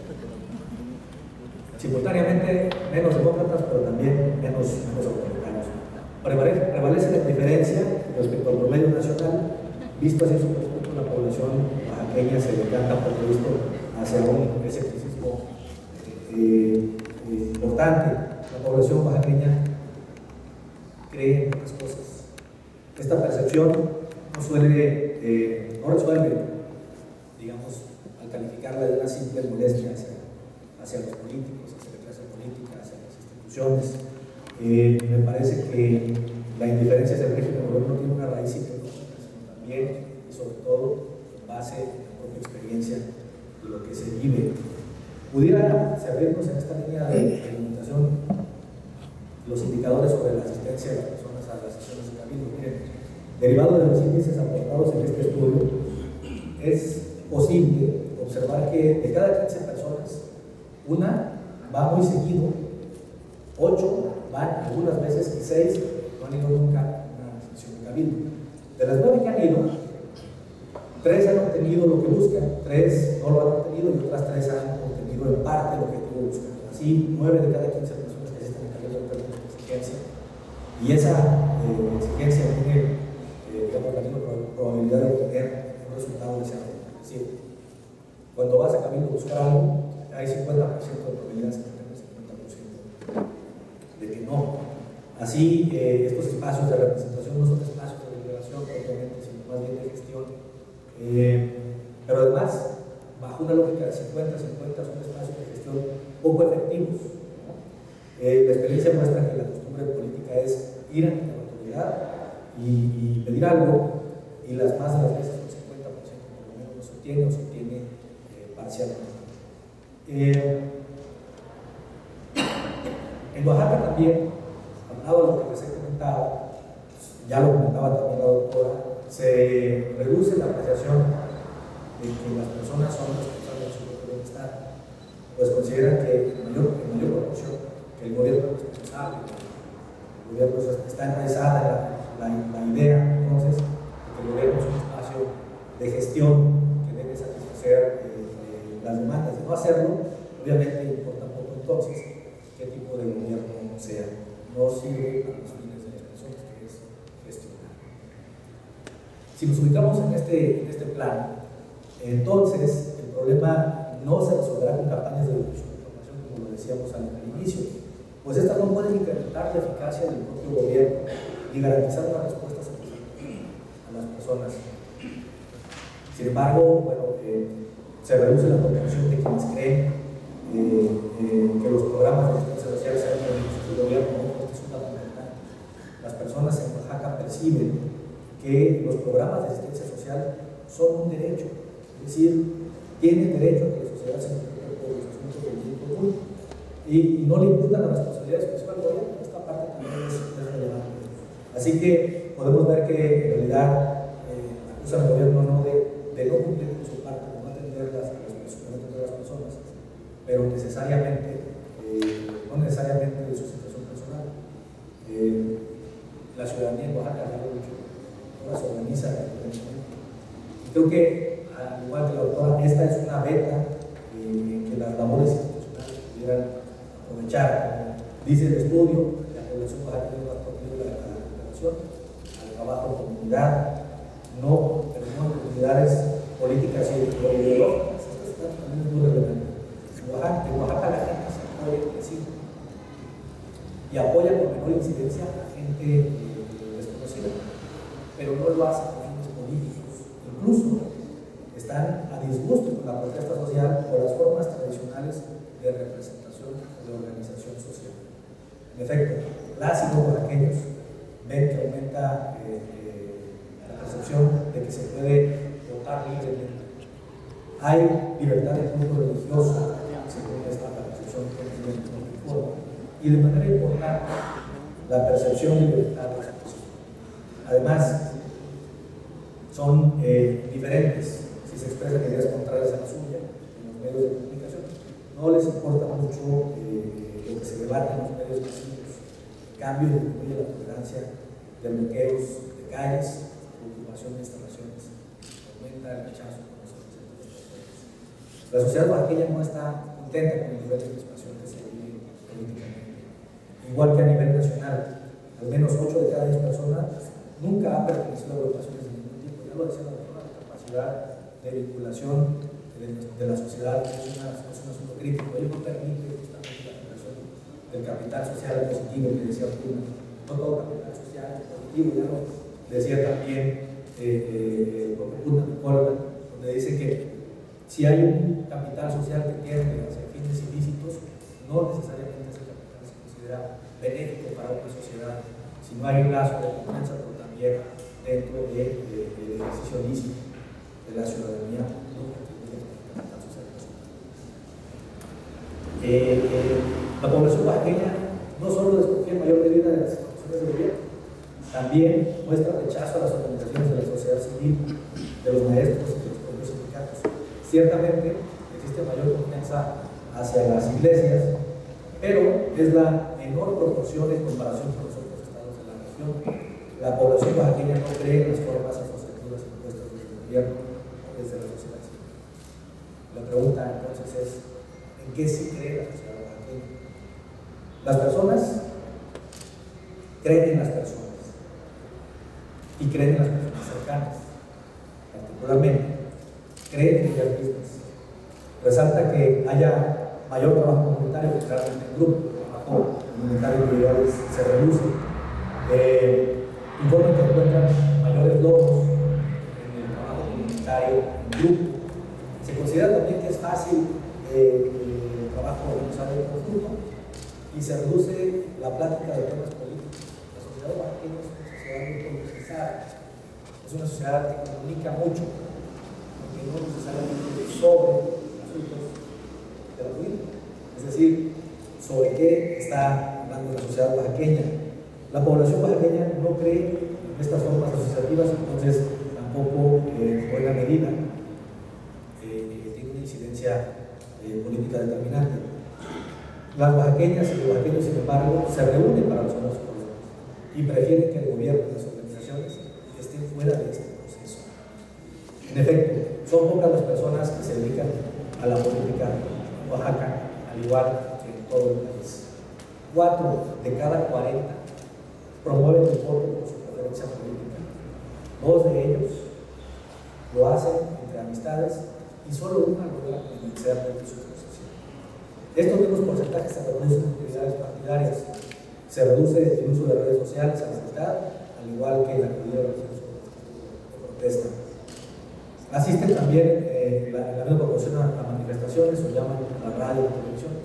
simultáneamente menos demócratas, pero también menos, menos autoritarios. Prevalece, prevalece la diferencia respecto al promedio nacional, visto así en su conjunto, la población oaxaqueña se decanta, por lo visto, hacia un escepticismo eh, eh, importante. La población oaxaqueña cree en otras cosas. Esta percepción no suele, eh, no resuelve, digamos, al calificarla de una simple molestia hacia, hacia los políticos, hacia la clase política, hacia las instituciones. Eh, me parece que la indiferencia hacia el régimen no tiene una raíz ideológica, sino también y sobre todo en base en la propia experiencia de lo que se vive. Pudiera servirnos en esta línea de alimentación los indicadores sobre la asistencia de las personas a las sesiones de cabildo. Miren, derivado de los índices aportados en este estudio, es posible observar que de cada quince personas, una va muy seguido, ocho van algunas veces y seis no han ido nunca a una sesión de cabildo. De las nueve que han ido, tres han obtenido lo que buscan, tres no lo han obtenido y otras tres han obtenido en parte lo que estuvo buscando. Así, nueve de cada quince personas que asisten a cabildo en términos de exigencia. Y esa eh, exigencia tiene, eh, digamos, la misma probabilidad de obtener un resultado deseado. Es decir, cuando vas a cabildo a buscar algo, hay cincuenta por ciento de probabilidades de obtener cincuenta por ciento de que no. Así, eh, estos espacios de representación no son espacios de deliberación propiamente, sino más bien de gestión. Eh, pero además, bajo bajo una lógica de cincuenta cincuenta son espacios de gestión poco efectivos. Eh, la experiencia muestra que la costumbre política es ir ante la autoridad y, y pedir algo, y las más de las veces el cincuenta por ciento por lo menos no se obtiene o se obtiene eh, parcialmente. Eh, en Oaxaca también, hablaba de lo que les he comentado, ya lo comentaba también la doctora, se reduce la apreciación de que las personas son responsables de su propio bienestar, pues consideran que en mayor, en mayor proporción que el gobierno es responsable, el gobierno está enraizada la, la, la idea entonces de que el gobierno es un espacio de gestión que debe satisfacer eh, eh, las demandas. De no hacerlo, obviamente importa poco entonces qué tipo de gobierno sea, no sirve a los fines de las personas, que es gestionar. Si nos ubicamos en este, en este plano, entonces el problema no se resolverá con campañas de difusión de información, como lo decíamos al, al inicio, pues estas no pueden incrementar la eficacia del propio gobierno y garantizar una respuesta satisfactoria a las personas. Sin embargo, bueno, eh, se reduce la proporción de quienes creen eh, eh, que los programas de asistencia social sean beneficios del gobierno. Esto es fundamental. Las personas en Oaxaca perciben que los programas de asistencia social son un derecho, es decir, tienen derecho a que la sociedad se preocupe por los asuntos del bien común y, y no le imputan la responsabilidad exclusiva al gobierno. Esta parte también es, es relevante. Así que podemos ver que en realidad eh, acusan al gobierno no de, de no cumplir con su parte, de no atender las, a las personas, pero necesariamente, eh, no necesariamente de su situación personal. Eh, la ciudadanía en Oaxaca, ya lo he dicho, ahora se organiza diferentemente. Y creo que, al igual que la doctora, esta es una beta eh, que las labores institucionales pudieran aprovechar. Dice el estudio, la población oaxaqueña es más proclive a la cooperación, al trabajo en comunidad, no, pero no en comunidades políticas y ideológicas. Esto también es muy relevante. En Oaxaca, en Oaxaca la gente se apoya entre sí y apoya con menor incidencia a gente eh, desconocida, pero no lo hace con fines políticos. Incluso están a disgusto con la protesta social o las formas tradicionales de representación o de organización social. En efecto, las y los oaxaqueños ven que aumenta eh, eh, la percepción de que se puede votar libremente. Hay libertad de culto religioso, según esta percepción que tiene el foro, y de manera importante, la percepción de libertad de expresión. Además, son eh, diferentes si se expresan ideas contrarias a la suya en los medios de comunicación. No les importa mucho eh, lo que se debate en los medios masivos. En cambio, disminuye la tolerancia de bloqueos de calles, ocupación de instalaciones, aumenta el rechazo por los centros históricos. La sociedad oaxaqueña no está contenta con el nivel de expresión que se vive políticamente. Igual que a nivel nacional, al menos ocho de cada diez personas nunca han pertenecido a agrupaciones de ningún tipo. Ya lo decía la doctora, la capacidad de vinculación de, de la sociedad es, una, es un asunto crítico. Ello no permite justamente la generación del capital social positivo que decía Puna. No todo capital social es positivo, ya lo decía también eh, eh, Puna, donde dice que si hay un capital social que tiende hacia fines ilícitos, no necesariamente ese capital se considera benéfico para una sociedad, si no hay un lazo de confianza, pero también dentro del de, de, de ejercicio lícito de la ciudadanía, ¿no? eh, eh, la población oaxaqueña no solo desconfía en mayor medida de las instituciones de gobierno, también muestra rechazo a las organizaciones de la sociedad civil, de los maestros y de los propios sindicatos. Ciertamente existe mayor confianza hacia las iglesias, pero es la menor proporción en comparación con los otros estados de la región. La población oaxaqueña no cree en las formas asociativas impuestas desde el gobierno o desde la sociedad civil. La pregunta entonces es, ¿en qué sí cree la sociedad oaxaqueña? Las personas creen en las personas y creen en las personas cercanas, particularmente creen en ellas mismas. Resalta que haya mayor trabajo comunitario, generalmente en grupo, el trabajo comunitario individual se reduce. Eh, informan que encuentran mayores logros en el trabajo comunitario en grupo. Se considera también que es fácil eh, el trabajo organizado en conjunto y se reduce la plática de temas políticos. La sociedad oaxaqueña es una sociedad muy politizada, es una sociedad que comunica mucho, aunque no necesariamente sobre asuntos de la política. Es decir, sobre qué está hablando la sociedad oaxaqueña. La población oaxaqueña no cree en estas formas asociativas, entonces tampoco eh, en buena medida eh, tiene una incidencia eh, política determinante. Las oaxaqueñas y los oaxaqueños, sin embargo, se reúnen para resolver sus problemas y prefieren que el gobierno y las organizaciones estén fuera de este proceso. En efecto, son pocas las personas que se dedican a la política en Oaxaca, al igual que en todo el país. Cuatro de cada cuarenta promueven el voto por su preferencia política. Dos de ellos lo hacen entre amistades y solo una logra convencer de su posición. Estos mismos porcentajes se reducen en actividades partidarias. Se reduce el uso de redes sociales a la mitad, al igual que la actividad de protesta. Asisten también eh, la, en la misma proporción a, a manifestaciones, o llaman a la radio y la televisión.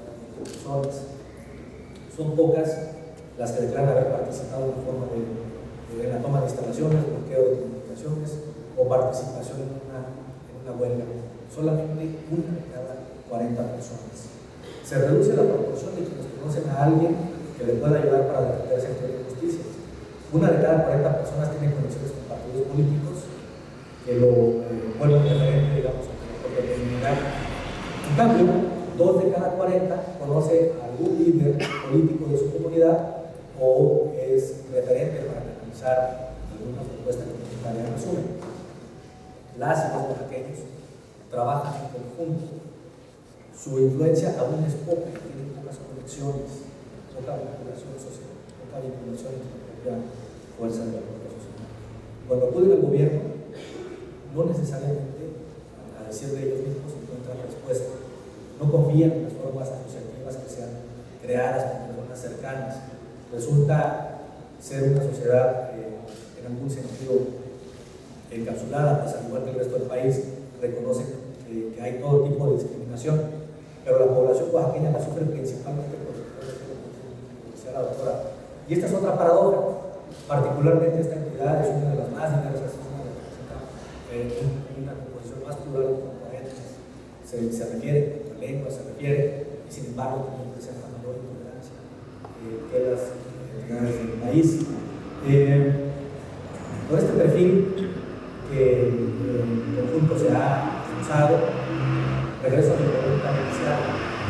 Son pocas las que declaran haber participado en la forma de, de, en la toma de instalaciones, bloqueo de comunicaciones o participación en una, en una huelga. Solamente una de cada cuarenta personas. Se reduce la proporción de quienes conocen a alguien que le pueda ayudar para defenderse ante la justicia. Una de cada cuarenta personas tiene conexiones con partidos políticos que lo eh, vuelven referente, digamos, a la propia comunidad. En cambio, dos de cada cuarenta conoce a algún líder político de su comunidad o es referente para realizar alguna propuesta comunitaria. En resumen, las y los oaxaqueños trabajan en conjunto. Su influencia aún es poca, tienen pocas conexiones, poca vinculación social, poca vinculación entre la propia fuerza de la propia sociedad. Cuando acuden al gobierno, no necesariamente, a decir de ellos mismos, encuentran respuesta. No confían en las formas asociativas que sean creadas por personas cercanas. Resulta ser una sociedad eh, en algún sentido encapsulada, pues al igual que el resto del país, reconocen que, que hay todo tipo de discriminación, pero la población oaxaqueña la sufre principalmente por el que decía la doctora. Y esta es otra paradoja, particularmente esta entidad es una de las más diversas, es una de las que presenta eh, una composición más plural de componentes, se, se refiere a lengua, se refiere, y sin embargo también presenta mayor intolerancia eh, que las entidades del país. Eh, con este perfil que eh, en conjunto se ha usado, regreso a mi pregunta inicial.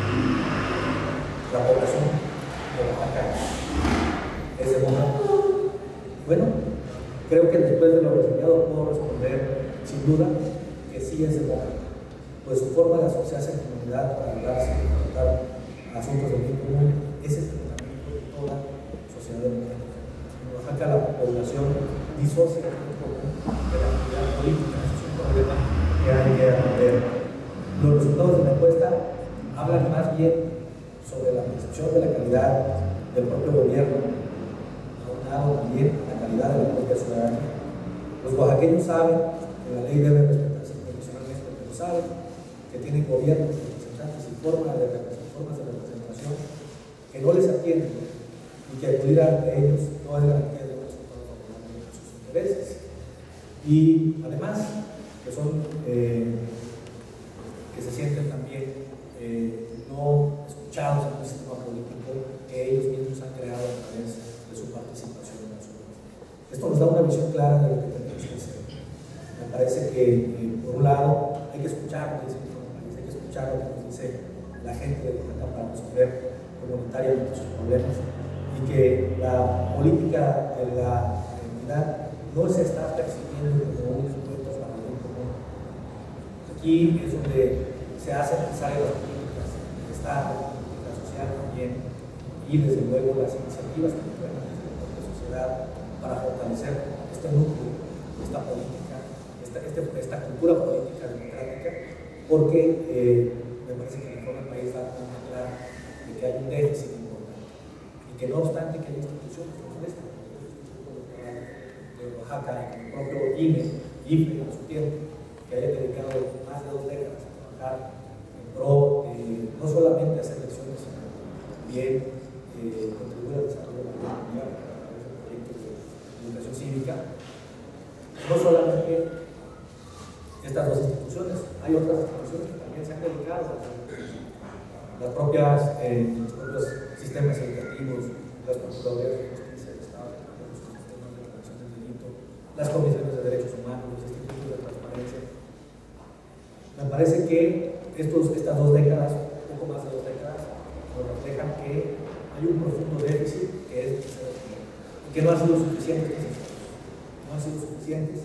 La población de Oaxaca es democrática. Bueno, creo que después de lo reseñado puedo responder sin duda que sí es democrática, pues su forma de asociarse en comunidad para ayudarse a tratar asuntos de bien común es el tratamiento de toda sociedad democrática. En Oaxaca la población disocia el bien común de la actividad política. Ese es un problema que hay que atender. Los resultados de la encuesta hablan más bien sobre la percepción de la calidad del propio gobierno, aunado también a la calidad de la propia ciudadanía. Los oaxaqueños saben que la ley debe respetarse incondicionalmente, pero saben que tienen gobiernos, representantes y formas de, formas de representación que no les atienden y que acudir ante ellos no es garantía de un resultado favorable a sus intereses. Y además, que son eh, que se sienten también eh, no escuchados en un sistema político que ellos mismos han creado a través de su participación en la sociedad. Esto nos da una visión clara de lo que tenemos que hacer. Me parece que, eh, por un lado, hay que escuchar lo que dice el país, hay que escuchar lo que nos dice la gente de Oaxaca para resolver comunitariamente sus problemas y que la política de la comunidad no se está percibiendo como un instrumento para el bien común. Aquí es donde se hacen necesarias las políticas del Estado, la social también, y desde luego las iniciativas que pueden hacer la sociedad para fortalecer este núcleo, esta política, esta, este, esta cultura política democrática, porque eh, me parece que mejor el país da cuenta clara de que hay un déficit importante y que no obstante que hay instituciones como esta, de Oaxaca, el propio I N E, I F E, en su tiempo, que haya dedicado más de dos décadas instituciones que también se han dedicado a las propias, eh, los propios sistemas educativos, las procuradurías de justicia del Estado, los sistemas de prevención del delito, las comisiones de derechos humanos, los institutos de transparencia. Me parece que estos, estas dos décadas, un poco más de dos décadas, nos reflejan que hay un profundo déficit que es que no han sido suficientes, no han sido suficientes,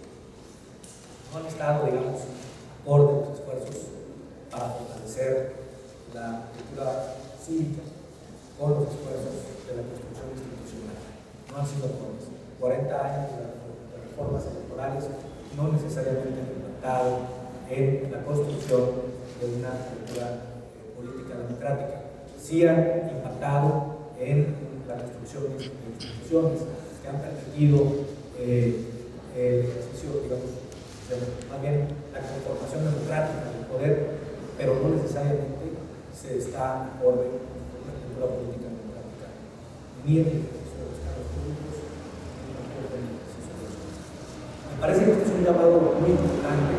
no han estado, digamos, por los esfuerzos para fortalecer la cultura cívica con los esfuerzos de la construcción institucional. No han sido acordes. cuarenta años de reformas electorales no necesariamente han impactado en la construcción de una cultura eh, política democrática. Sí han impactado en la construcción de instituciones que han permitido eh, el ejercicio, digamos, de, más bien la conformación democrática del poder, pero no necesariamente se está acorde con la cultura política democrática, ni en el ejercicio de los cargos públicos, ni tampoco en el ejercicio de los jueces. Me parece que este es un llamado muy importante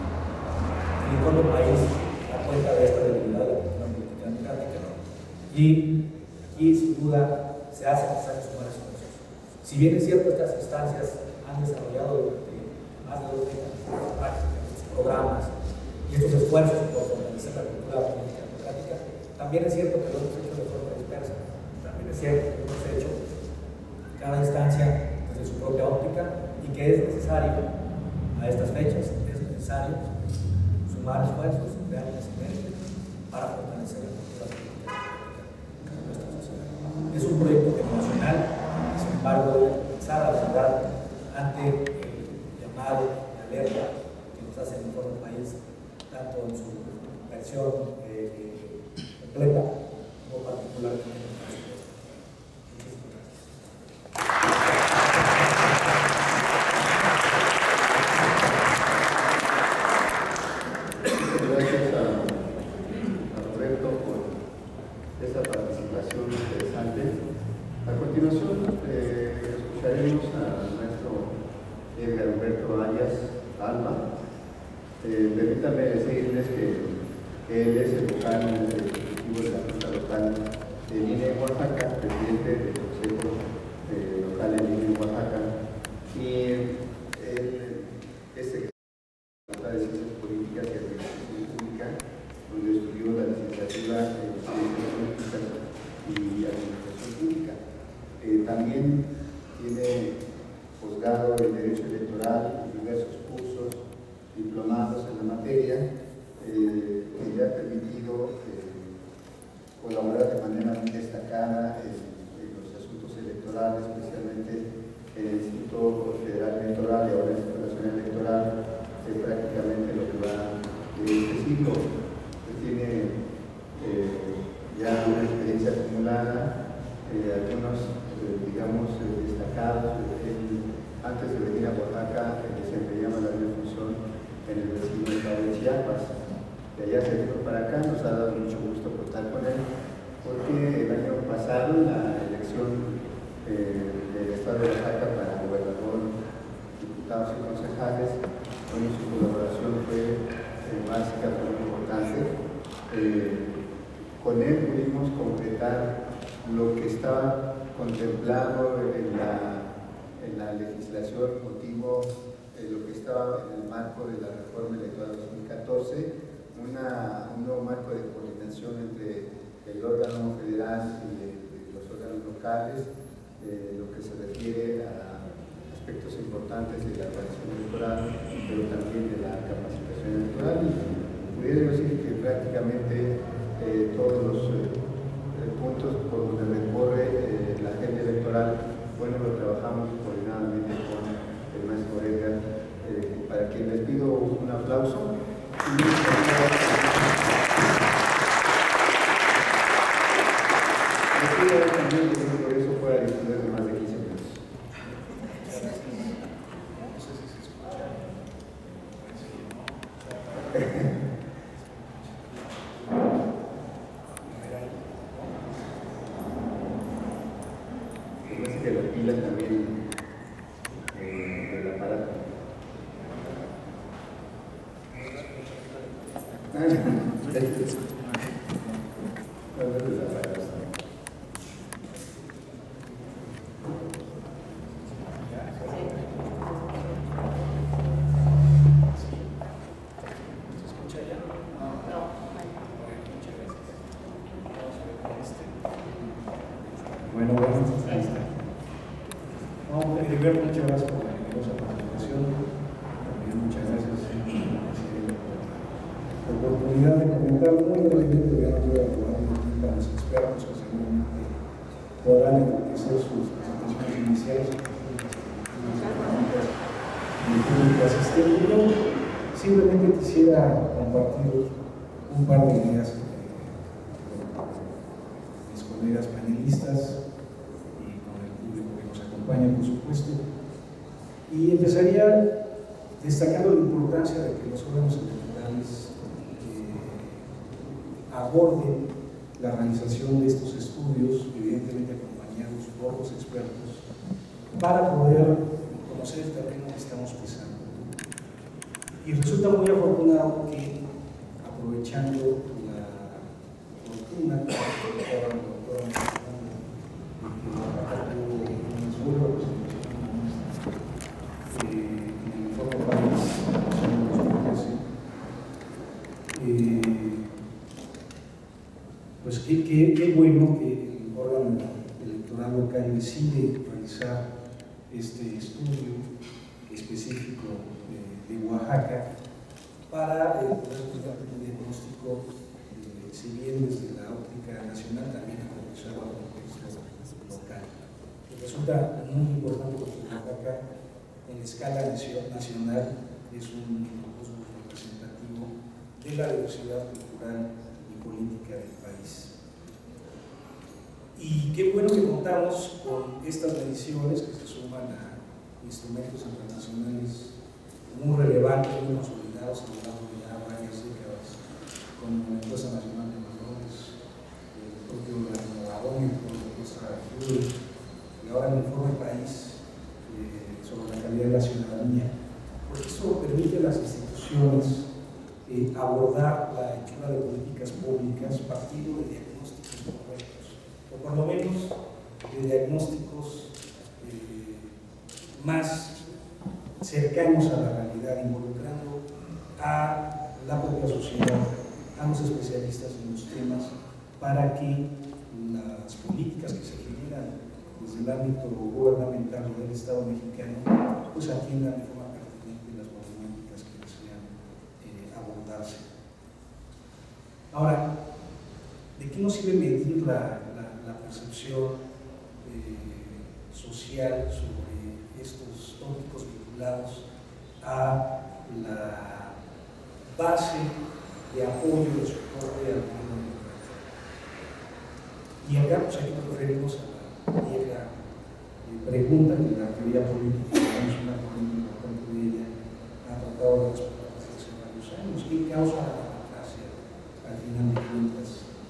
en todo el país a cuenta de esta debilidad de la cultura política democrática, y aquí sin duda se hace necesario sumar esfuerzos. Si bien es cierto, estas instancias han desarrollado durante más de dos décadas prácticas, estos programas y estos esfuerzos por fortalecer la cultura política democrática, también es cierto que lo hemos hecho de forma dispersa. También es cierto que lo hemos hecho cada instancia desde su propia óptica y que es necesario a estas fechas, es necesario sumar esfuerzos, crear una sinergia para fortalecer la cultura política de nuestra sociedad. Es un proyecto generacional, sin embargo, debe comenzar a ayudar ante el llamado de alerta que nos hace el Foro País, tanto en su versión eh, completa como particularmente. Permítanme decirles que él es el vocal ejecutivo de la Junta Local de Línea en Oaxaca, presidente del Consejo eh, Local de Línea en Oaxaca, y él es secretario de la Facultad de Ciencias Políticas y Administración Pública, donde estudió la licenciatura en Ciencias Políticas y Administración Pública. Eh, también tiene posgrado en Derecho Electoral y diversos cursos diplomados en la materia, eh, que le ha permitido eh, colaborar de manera muy destacada en, en los asuntos electorales, especialmente en el Instituto Federal Electoral y ahora en la Institución Electoral, eh, prácticamente lo que va de este siglo. Él tiene eh, ya una experiencia acumulada, eh, algunos, eh, digamos, eh, destacados. Él, antes de venir a Oaxaca, eh, desempeñaba la misma función en el vecino estado de Chiapas. De allá se vino para acá, nos ha dado mucho gusto contar con él, porque el año pasado, en la elección eh, del estado de Oaxaca para gobernador, diputados y concejales, bueno, su colaboración fue eh, básica, fue muy importante. Eh, con él pudimos concretar lo que estaba contemplado en la, en la legislación motivo lo que estaba en el marco de la reforma electoral dos mil catorce, una, un nuevo marco de coordinación entre el órgano federal y de, de los órganos locales, eh, lo que se refiere a aspectos importantes de la organización electoral, pero también de la capacitación electoral. Y pudiera decir que prácticamente eh, todos los eh, puntos por donde recorre eh, la agenda electoral, bueno, lo trabajamos coordinadamente con el maestro Edgar, eh, para quien les pido un aplauso. Y les pido también que por eso pueda disponer de más de quince minutos. Parece que la pila también eh, del aparato. Bueno, bueno, ahí está. No, Heriberto, muchas gracias por la generosa participación. También muchas gracias por la oportunidad de comentar muy brevemente. Ya no voy a robar mucho tiempo a los expertos que seguramente podrán enriquecer sus presentaciones iniciales. Yo simplemente quisiera compartir un par de ideas con mis colegas panelistas y con el público que nos acompaña, por supuesto. Y empezaría destacando la importancia de que los órganos electorales eh, aborden la realización de estos estudios, evidentemente acompañados por los expertos, para poder conocer el terreno que estamos pisando. Y resulta muy afortunado que, aprovechando la fortuna que la doctora mencionó, acá tuvo unas buenas representaciones en el informe país en dos mil trece, eh, pues qué, qué, qué bueno que el órgano electoral local decide realizar este estudio específico de, de Oaxaca para eh, poder dar un diagnóstico, eh, si bien desde la óptica nacional, también aprovechar el contexto local. Y resulta muy importante porque Oaxaca, en escala nacional, es un microcosmos representativo de la diversidad cultural y política del país. Y qué bueno que contamos con estas mediciones que se suman a instrumentos internacionales muy relevantes, muy consolidados a lo largo de ya varias décadas, como la Encuesta Nacional de Valores, el propio Barómetro, la encuesta Hewlett, y ahora el informe País eh, sobre la calidad de la ciudadanía, porque eso permite a las instituciones eh, abordar la hechura de políticas públicas partiendo de diagnósticos correctos, o por lo menos de diagnósticos eh, más cercanos a la realidad, involucrando a la propia sociedad, a los especialistas en los temas, para que las políticas que se generan desde el ámbito gubernamental o del Estado mexicano pues atiendan de forma pertinente las problemáticas que desean eh, abordarse. Ahora, ¿de qué nos sirve medir la, la, la percepción eh, social sobre estos tópicos vinculados a la base de apoyo y de soporte al gobierno democrático? Y acá pues aquí nos referimos a la vieja eh, pregunta que la teoría política, es una corriente importante de ella, ha tratado de responder desde hace varios años. ¿Qué causa la democracia al final de cuentas?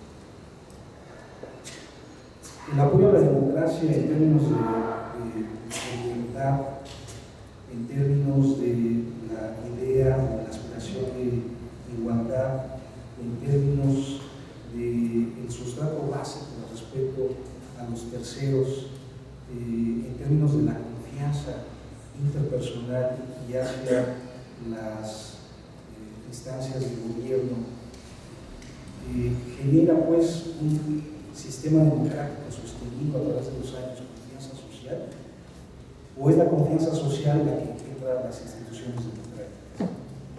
El apoyo a la democracia en términos de, de, de libertad, en términos de la idea o la aspiración de igualdad, en términos del sustrato básico de respeto a los terceros, eh, en términos de la confianza interpersonal y hacia las eh, instancias de gobierno, eh, genera pues un sistema democrático sostenido a través de los años de confianza social, o es la confianza social la que entra a las instituciones democráticas.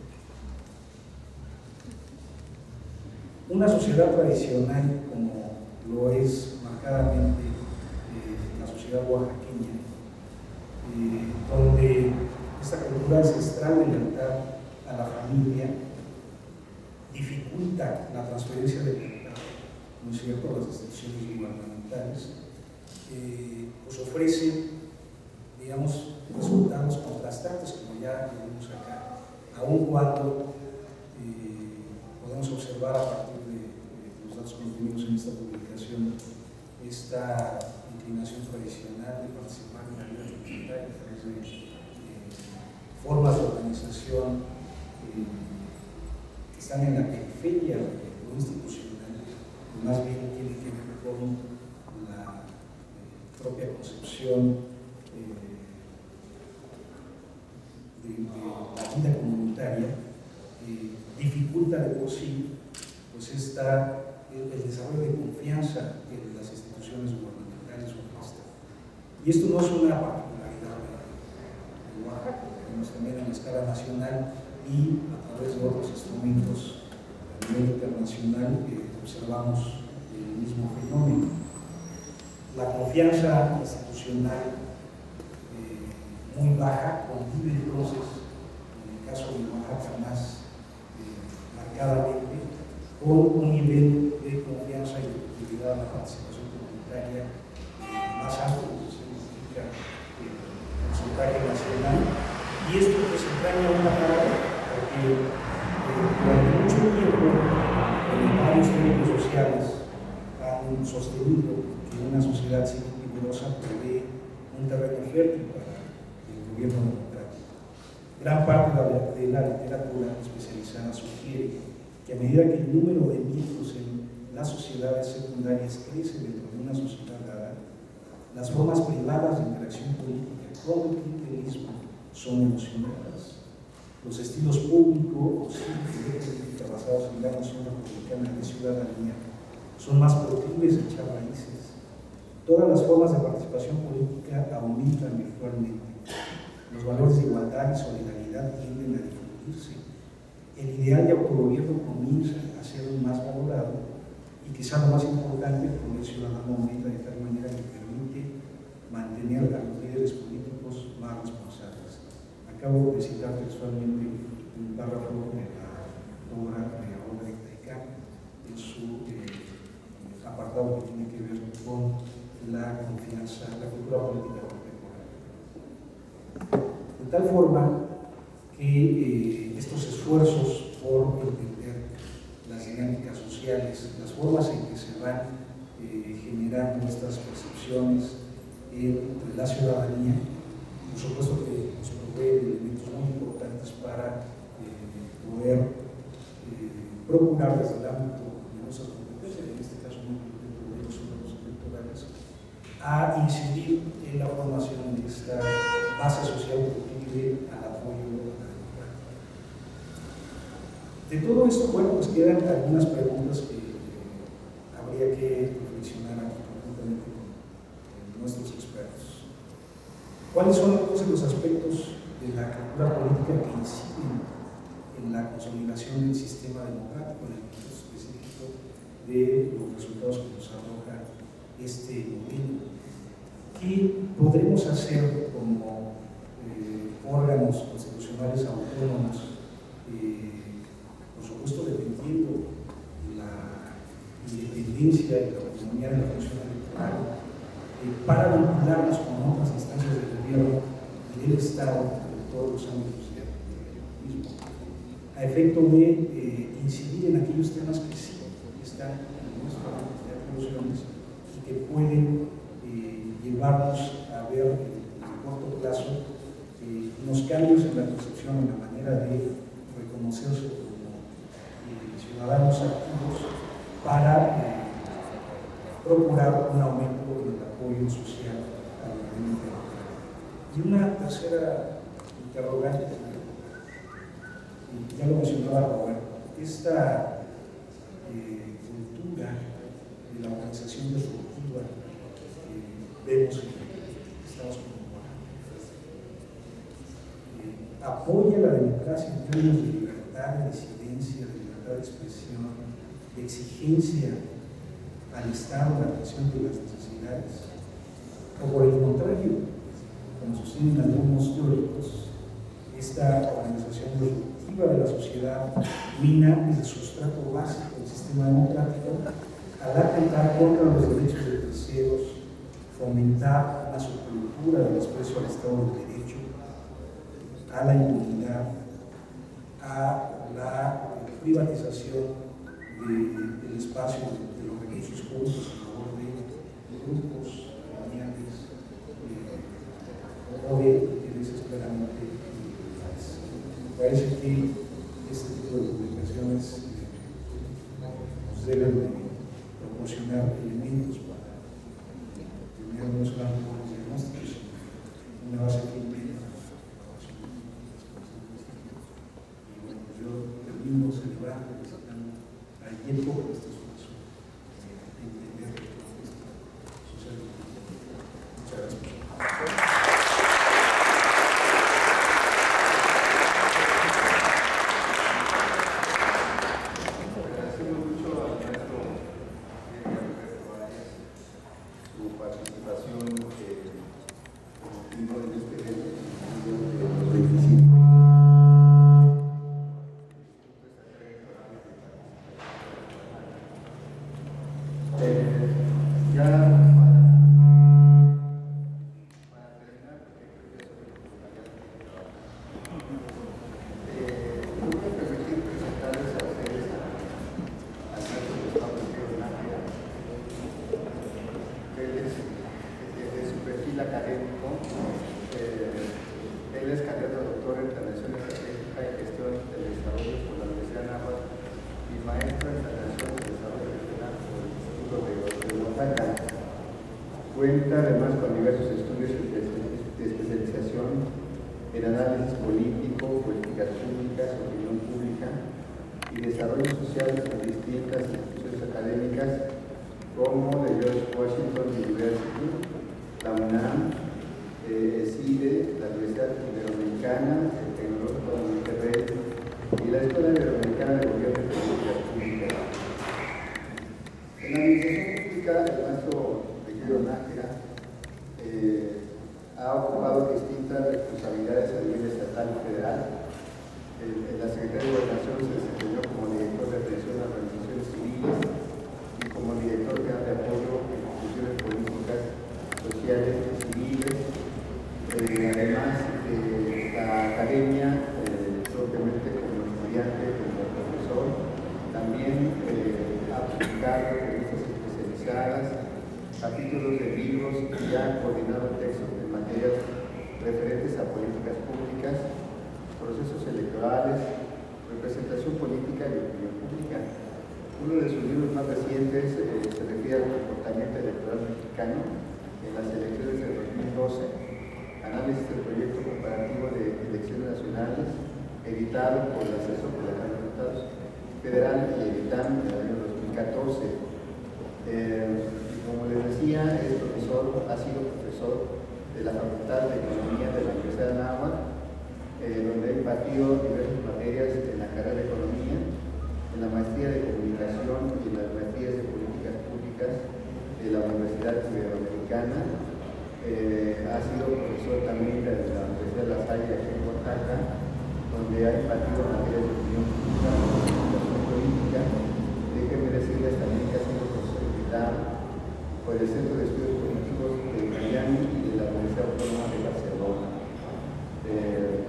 Una sociedad tradicional como lo es marcadamente eh, la sociedad oaxaqueña, eh, donde esta cultura ancestral de lealtad a la familia dificulta la transferencia de libertad, ¿no es cierto?, a las instituciones gubernamentales, eh, pues ofrece, digamos, resultados contrastantes, como ya vimos acá, aun cuando eh, podemos observar a partir de, de los datos contenidos en esta publicación esta inclinación tradicional de participar en la vida comunitaria a través de eh, formas de organización eh, que están en la periferia de lo institucional, más bien tiene que ver con la eh, propia concepción eh, de, de la vida comunitaria, eh, dificulta de por sí pues esta, el, el desarrollo de confianza en las instituciones gubernamentales o en el Estado. Y esto no es una particularidad de, de Oaxaca, tenemos también en la escala nacional y a través de otros instrumentos a nivel internacional que observamos el mismo fenómeno. La confianza institucional eh, muy baja convive entonces, en el caso de Oaxaca más eh, marcadamente, con un nivel de confianza y de utilidad a la participación comunitaria eh, más alto, eso significa eh, el porcentaje nacional. Y esto pues entraña una paradoja, porque eh, durante mucho tiempo eh, varios grupos sociales han sostenido que una sociedad civil vigorosa provee un terreno fértil para el gobierno democrático. Gran parte de la, de la literatura especializada sugiere que a medida que el número de miembros en las sociedades secundarias crece dentro de una sociedad dada, las formas privadas de interacción política con el clientelismo son erosionadas. Los estilos público o cívico de política basados en la noción republicana de ciudadanía son más proclives a echar raíces. Todas las formas de participación política aumentan virtualmente. Los valores de igualdad y solidaridad tienden a difundirse. El ideal de autogobierno comienza a ser más valorado y quizá lo más importante, el poder ciudadano aumenta de tal manera que permite mantener a los líderes políticos más responsables. Acabo de citar textualmente un párrafo de la obra de Albrecht Camus en su eh, apartado que tiene que ver con la confianza, la cultura política contemporánea. De tal forma que eh, estos esfuerzos por entender las dinámicas sociales, las formas en que se van eh, generando estas percepciones entre la ciudadanía, por supuesto que nos provee elementos muy importantes para eh, poder eh, procurar desde el ámbito de nuestras competencias, en este caso muy concreto de los órganos electorales, a incidir en la formación de esta base social que pide al apoyo de la democracia. De todo esto, bueno, pues quedan algunas preguntas que eh, habría que reflexionar aquí conjuntamente con eh, nuestros expertos. ¿Cuáles son entonces los aspectos de la cultura política que inciden en la consolidación del sistema democrático, en el contexto específico de los resultados que nos arroja este modelo? ¿Qué podremos hacer como eh, órganos constitucionales autónomos, eh, por supuesto dependiendo la independencia y la autonomía de la función electoral, eh, para vincularnos con otras instancias del gobierno y del Estado en todos los ámbitos del mismo, a efecto de eh, incidir en aquellos temas que sí están en nuestro ámbito de atribuciones y que pueden eh, llevarnos a ver en el corto plazo eh, unos cambios en la concepción, en la manera de reconocerse como eh, ciudadanos activos para eh, procurar un aumento en el apoyo social al movimiento democrático. Y una tercera interrogante, y ya lo mencionaba Roberto, esta eh, cultura de la organización disruptiva que vemos en Estados Unidos eh, apoya la democracia en términos de libertad de disidencia, de libertad de expresión, de exigencia al Estado la atención de las necesidades, o por el contrario, como sostienen algunos teóricos, esta organización disruptiva de la sociedad mina el sustrato básico del sistema democrático al atentar contra los derechos de terceros, fomentar una subcultura del desprecio al Estado de Derecho, a la impunidad, a la privatización de, del espacio de los recursos públicos a favor de grupos dominantes eh, o de intereses claramente individuales. Me parece que este tipo de publicaciones organizaciones eh, nos deben de proporcionar elementos para tener no solamente buenos diagnósticos, sino una base clínica para la evaluación de las condiciones. Y bueno, pues yo termino celebrando que se dan al tiempo con este esfuerzo de entender esto socialmente. Muchas gracias. Cuenta además con diversos estudios de especialización en análisis político, políticas públicas, opinión pública y desarrollo social en distintas instituciones académicas como la George Washington University, la UNAM, eh, ESIDE, la Universidad Iberoamericana, el Tecnológico de Monterrey y la Escuela Iberoamericana de Gobierno y Políticas Públicas. En la administración pública, el maestro Nájera eh, ha ocupado distintas responsabilidades a nivel estatal y federal. En, en la Secretaría de Gobernación se desempeñó como director de atención a organizaciones civiles y como director general de apoyo a instituciones políticas, sociales y civiles. Eh, además, eh, la academia, eh, propiamente como estudiante, como profesor, también eh, ha publicado revistas especializadas, capítulos de libros y ha coordinado textos en materias referentes a políticas públicas, procesos electorales, representación política y opinión pública. Uno de sus libros más recientes eh, se refiere al comportamiento electoral mexicano en las elecciones del dos mil doce, análisis del proyecto comparativo de elecciones nacionales, editado por el asesor de la Cámara de Diputados Federal y editado en el año dos mil catorce. Eh, Como les decía, es profesor, ha sido profesor de la Facultad de Economía de la Universidad de Anáhuac, eh, donde ha impartido diversas materias en la carrera de Economía, en la maestría de Comunicación y en las maestrías de Políticas Públicas de la Universidad Iberoamericana. Eh, ha sido profesor también de la Universidad de La Salle aquí en Oaxaca, donde ha impartido materias de opinión pública, comunicación política. Déjenme decirles también que ha sido profesor invitado por el Centro de Estudios Políticos de Miami y de la Universidad Autónoma de Barcelona. Eh,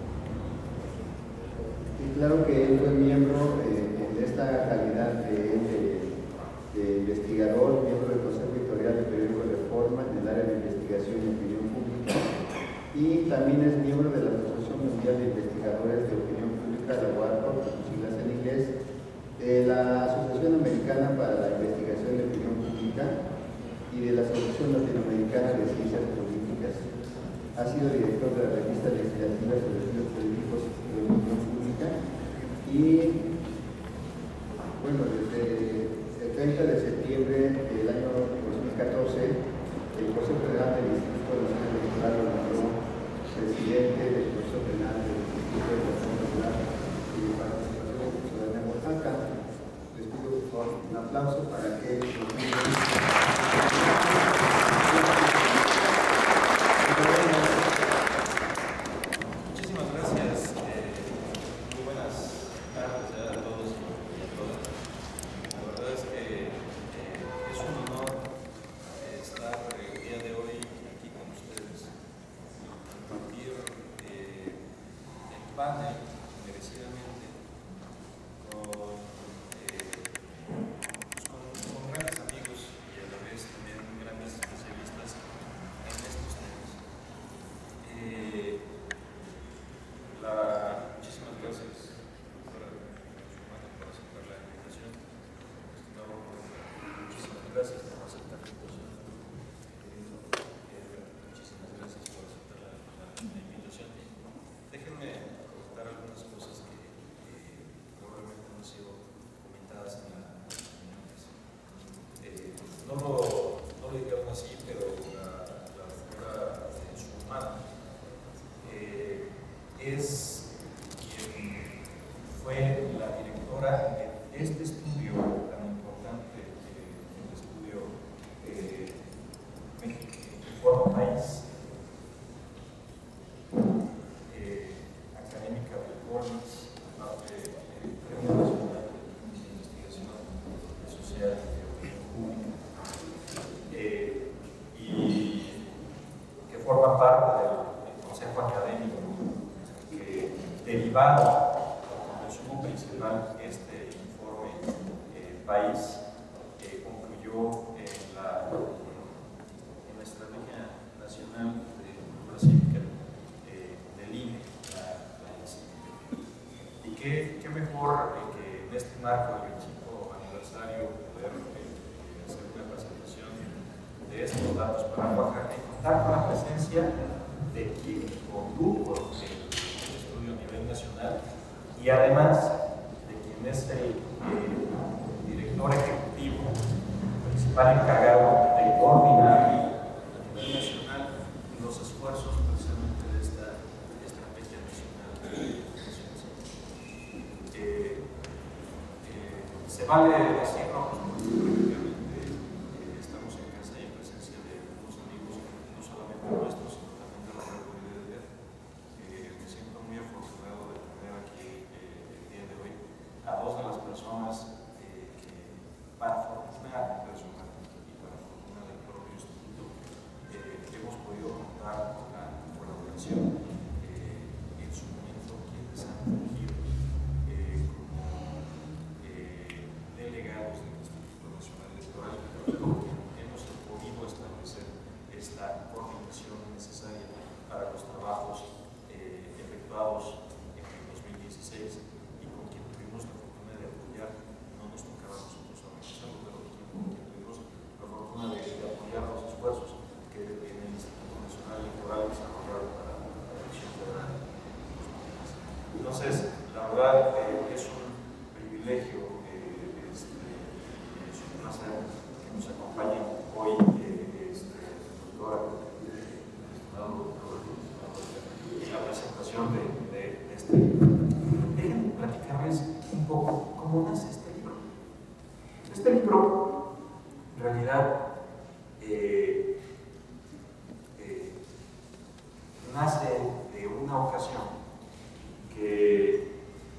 y claro que él fue miembro eh, en esta calidad de, de, de investigador, miembro del Consejo Editorial del Periódico Reforma en el área de investigación y opinión pública, y también es miembro de la Asociación Mundial de Investigadores de Opinión Pública, la UARPA, por sus siglas en inglés, de la Asociación Americana para la Investigación de Opinión Pública y de la Asociación Latinoamericana de Ciencias Políticas. Ha sido director de la revista legislativa sobre estudios políticos y de opinión pública y, bueno, desde el treinta de septiembre del año dos mil catorce, el Consejo Federal del Instituto Nacional Electoral lo nombró presidente del Consejo Federal del Instituto de Nacional y de Participación Ciudadana en Oaxaca. Les pido por favor un aplauso para que Muchísimas gracias. Eh, muy buenas tardes a todos y a todas. La verdad es que eh, es un honor eh, estar el día de hoy aquí con ustedes y compartir eh, el panel merecidamente gracias por aceptar la invitación. Eh, muchísimas gracias por aceptar la, la, la invitación. Déjenme comentar algunas cosas que eh, probablemente no han sido comentadas en la reunión. Eh, no, lo, no lo dijeron así, pero la, la doctora Sumana eh, es quien fue la directora de este estudio tan importante, eh, el estudio eh, México Informa País, eh, académica del CONICS, parte del Premio Nacional de Investigación Social y Opinión Pública, eh, y que forma parte del, del Consejo Académico, que derivado como insumo principal este informe eh, país eh, concluyó en la, en la Estrategia Nacional de Cultura Cívica eh, del I N E, la, la I N E. Y qué, qué mejor eh, que en este marco del veinticinco aniversario poder eh, hacer una presentación de estos datos para Oaxaca y contar con la presencia de quien condujo el estudio a nivel nacional y además de quien es el eh, director ejecutivo, principal encargado de coordinar a nivel nacional los esfuerzos precisamente de esta estrategia nacional de educación. Eh, eh, se vale decirlo, pues, porque prácticamente eh, estamos en casa y en presencia de unos amigos, no solamente nuestros, sino también de la red comunitaria. Eh, me siento muy afortunado de tener aquí eh, el día de hoy a dos de las personas eh, que, para fortuna personal y para fortuna del propio instituto, eh, hemos podido contar con la colaboración eh, en su momento, quienes han fungido eh, como eh, delegados del Instituto Nacional Electoral, y con quien hemos podido establecer esta coordinación necesaria para los trabajos eh, efectuados en el dos mil dieciséis y con quien tuvimos la fortuna de apoyar, no nos tocaba a nosotros organizarlo, pero con quien tuvimos la fortuna de, de apoyar los esfuerzos que en el Instituto Nacional Electoral desarrollaron para la elección federal. Entonces, la verdad eh, es un privilegio, eh, este, es un placer que nos acompañen hoy eh, este, doctora, eh, estimado doctor, en la presentación de, de, de este libro. Déjenme platicarles un poco cómo nace este libro. Este libro, en realidad, eh, eh, nace de una ocasión que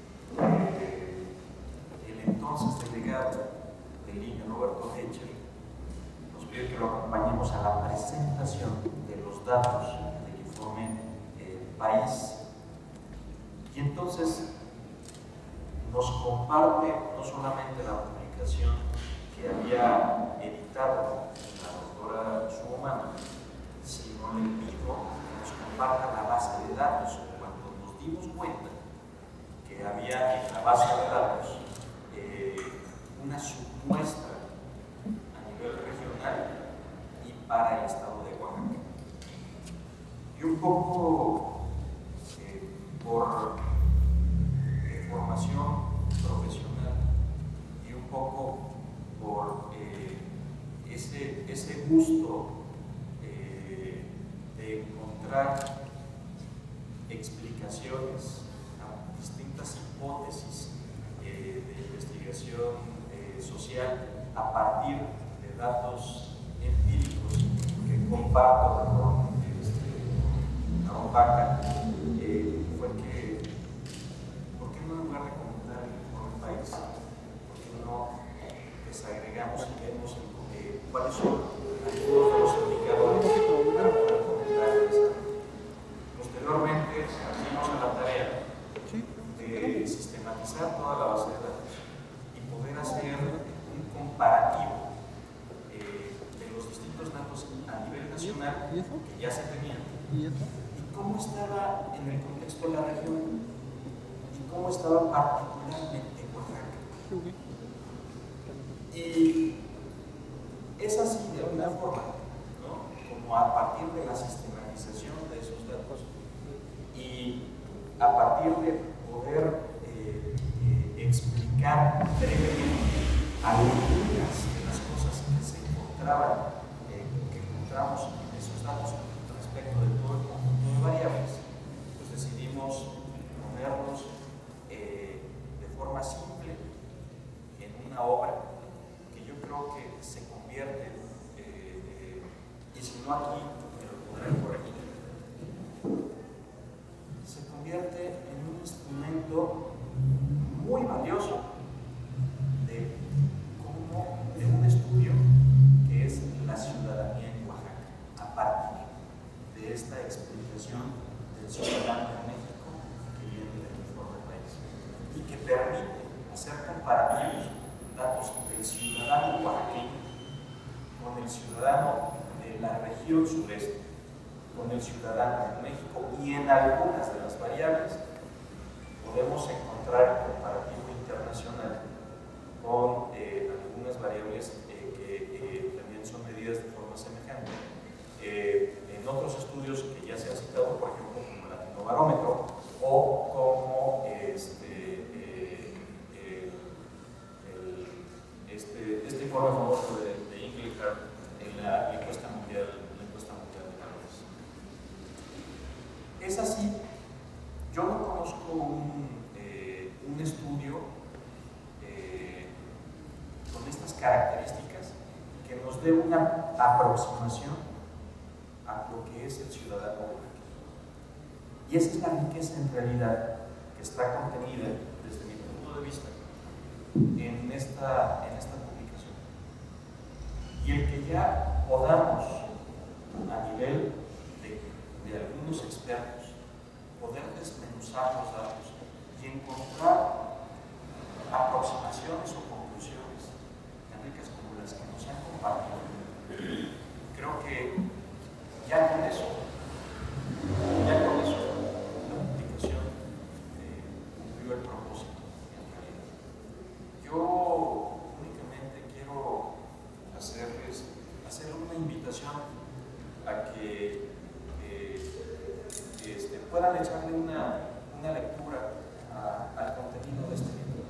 eh, el entonces delegado del I N E, Roberto Hecher, nos pide que lo acompañemos a la presentación de los datos del informe eh, país. Y entonces nos comparte no solamente la publicación que había editado la doctora Sumana, sino le pido que nos comparta la base de datos. Cuando nos dimos cuenta que había en la base de datos eh, una submuestra a nivel regional y para el estado de Oaxaca. Y un poco eh, por eh, formación profesional y un poco por eh, ese, ese gusto eh, de encontrar explicaciones a distintas hipótesis eh, de investigación eh, social a partir de datos empíricos que comparto con este, a Oaxaca, eh, fue que, ¿por qué no en lugar de comentar el informe país, por qué no desagregamos y vemos eh, cuáles son algunos de los indicadores para poder comentarles? Posteriormente, dimos a la tarea de sistematizar toda la base de datos y poder hacer un comparativo eh, de los distintos datos a nivel nacional que ya se tenían y cómo estaba en el contexto de la región y cómo estaba particularmente Oaxaca. Y una sistematización de esos datos y a partir de poder eh, eh, explicar brevemente algunas de las cosas que se encontraban, eh, que encontramos en esos datos respecto de todo el conjunto de variables, pues decidimos ponernos eh, de forma simple en una obra que yo creo que se convierte, eh, eh, y si no aquí, me lo pondré por aquí, se convierte en un instrumento muy valioso de, como, de un estudio que es la ciudadanía en Oaxaca, a partir de esta explicación del ciudadano en México que viene del informe país y que permite hacer comparativos datos del ciudadano oaxaqueño con el ciudadano de la región sureste, con el ciudadano de México, y en algunas de las variables podemos encontrar el comparativo internacional con eh, algunas variables eh, que eh, también son medidas de forma semejante. Eh, en otros estudios que ya se han citado, por ejemplo, como el Latinobarómetro o como este, eh, eh, el, este, este informe famoso de, de Inglehart en la encuesta mundial, la encuesta mundial de valores. Es así, yo no conozco un, eh, un estudio eh, con estas características que nos dé una aproximación a lo que es el ciudadano oaxaqueño. Y esa es la riqueza en realidad que está contenida, desde mi punto de vista, en esta, en esta publicación. Y el que ya podamos, a nivel de, de algunos expertos, poder desmenuzar los datos y encontrar aproximaciones o conclusiones tan ricas como las que nos han compartido, creo que ya con eso, ya con eso, la publicación eh, cumplió el propósito en realidad. Yo únicamente quiero hacerles, hacer una invitación a que eh, este, puedan echarle una, una lectura a, al contenido de este libro.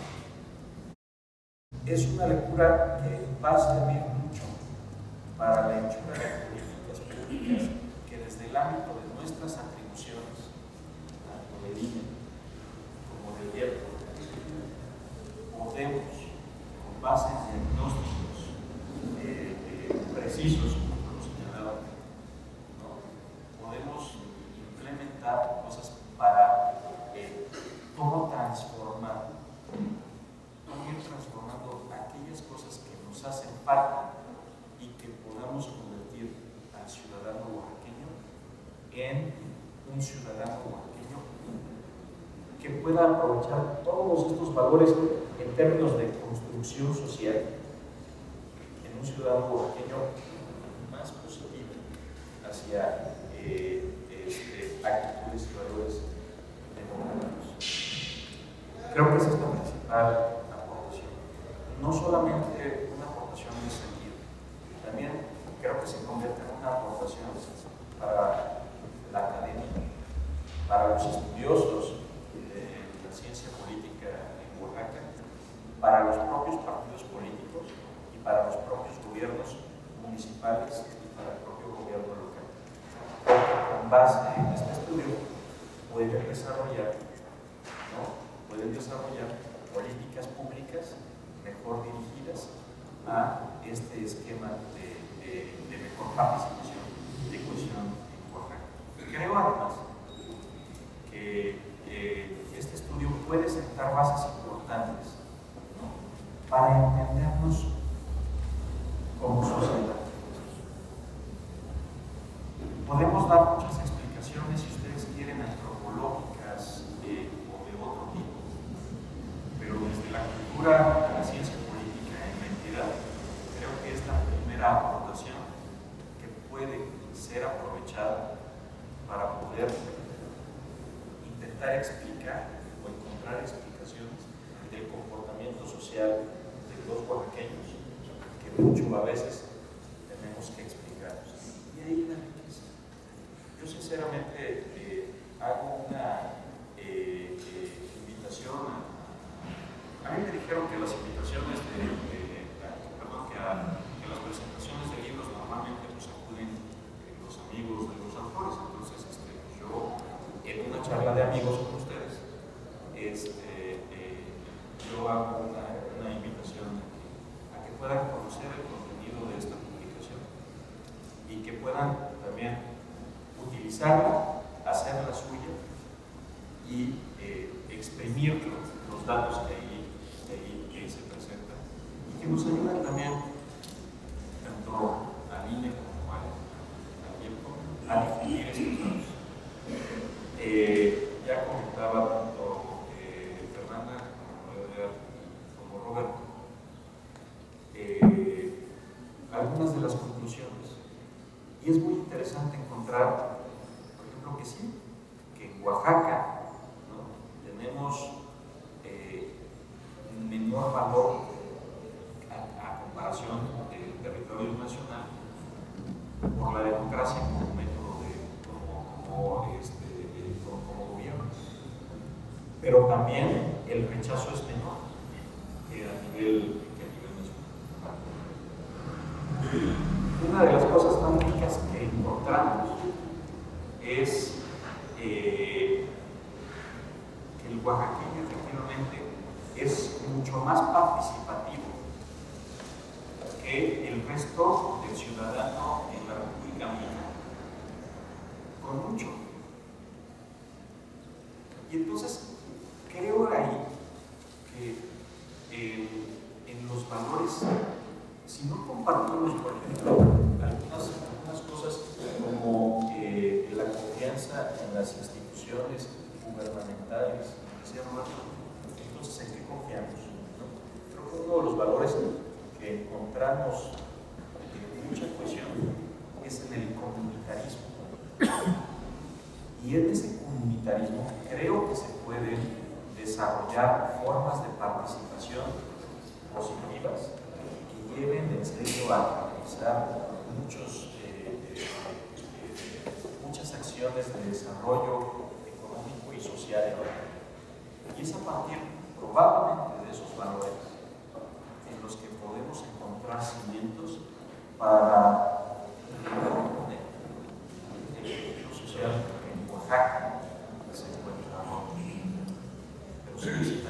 Es una lectura que va a servir mucho para la hechura de políticas públicas que desde el ámbito de nuestras atribuciones, tanto del I N E como del I E P, podemos, con base en diagnósticos eh, eh, precisos, como lo señalaba, ¿no? Podemos implementar cosas para eh, cómo transformar, cómo ir transformando aquellas cosas que nos hacen falta y que podamos convertir al ciudadano oaxaqueño en un ciudadano oaxaqueño que pueda aprovechar todos estos valores en términos de construcción social, en un ciudadano oaxaqueño más positivo hacia eh, este, actitudes y valores democráticos. Creo que esa es la principal aportación. No solamente una aportación de sentido, también creo que se convierte en una aportación para la academia, para los estudiosos de la ciencia política en Oaxaca, para los propios partidos políticos y para los propios gobiernos municipales y para el propio gobierno local. Porque con base en este estudio pueden desarrollar, ¿no? pueden desarrollar políticas públicas mejor dirigidas a este esquema de, de, de mejor participación, de cohesión en Oaxaca. Creo además que eh, este estudio puede sentar bases importantes, ¿no? para entendernos como sociedad. Podemos dar muchas explicaciones, si ustedes quieren, antropológicas eh, o de otro tipo, pero desde la cultura de la ciencia política en la entidad, creo que es la primera aportación que puede ser aprovechada para poder intentar explicar o encontrar explicaciones del comportamiento social de los oaxaqueños que mucho a veces tenemos que explicarnos. Y ahí la riqueza. conocer el contenido de esta publicación y que puedan también utilizarla, hacerla suya y eh, exprimir los datos que ahí, que ahí que se presentan y que nos ayuden también tanto al I N E como al, al tiempo a difundir estos datos. Eh, ya comentaba tanto eh, Fernanda como Edgar como Roberto eh, algunas de las conclusiones, y es muy interesante encontrar, por ejemplo, que sí, que en Oaxaca, ¿no?, tenemos eh, un menor valor a, a comparación del territorio nacional por la democracia como método de como, como, este, como, como gobierno, pero también el rechazo es menor que a nivel, que a nivel nacional. Una de las cosas más ricas que encontramos es eh, que el oaxaqueño efectivamente es mucho más participativo que el resto del ciudadano en la República Mexicana, con mucho. Y entonces creo ahí que eh, en los valores, si no compartimos, por ejemplo, algunas, algunas cosas como eh, la confianza en las instituciones gubernamentales, entonces ¿en qué confiamos? ¿No? Creo que uno de los valores que encontramos de mucha cohesión es en el comunitarismo. Y en ese comunitarismo creo que se pueden desarrollar formas de participación positivas que lleven en serio a realizar muchos, eh, eh, eh, muchas acciones de desarrollo económico y social. Y es a partir probablemente de esos valores en los que podemos encontrar cimientos para recomponer el equilibrio social en Oaxaca se encuentra roto, pero se necesita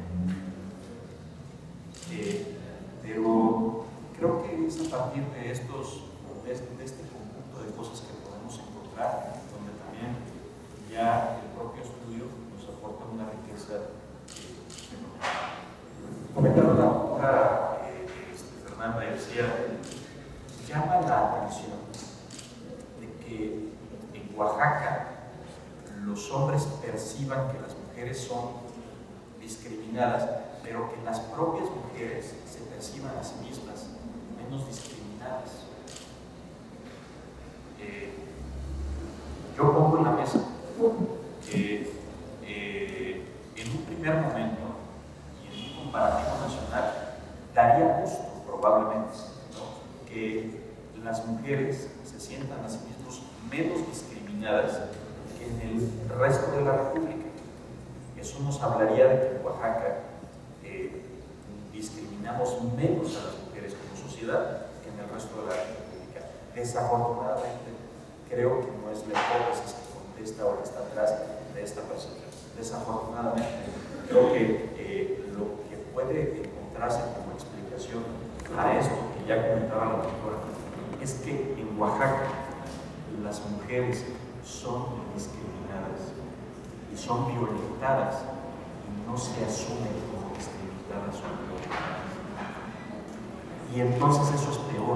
eh, pero creo que es a partir de estos de este, de este conjunto de cosas que podemos encontrar, donde también ya el propio estudio nos aporta una riqueza que no. Comentaba la doctora eh, este, Fernanda y decía, llama la atención de que en Oaxaca los hombres perciban que las mujeres son discriminadas, pero que las propias mujeres se perciban a sí mismas menos discriminadas. Eh, yo pongo en la mesa que eh, en un primer momento y en un comparativo nacional daría gusto probablemente, ¿no?, que las mujeres se sientan a sí mismos menos discriminadas que en el resto de la República. Eso nos hablaría de que en Oaxaca eh, discriminamos menos a las mujeres como sociedad que en el resto de la República. Desafortunadamente, creo que no es la hipótesis que contesta o que está atrás de esta percepción. Desafortunadamente, creo que eh, lo que puede encontrarse como explicación a esto que ya comentaba la doctora es que en Oaxaca las mujeres son discriminadas y son violentadas y no se asumen como discriminadas o violentadas. Y entonces eso es peor.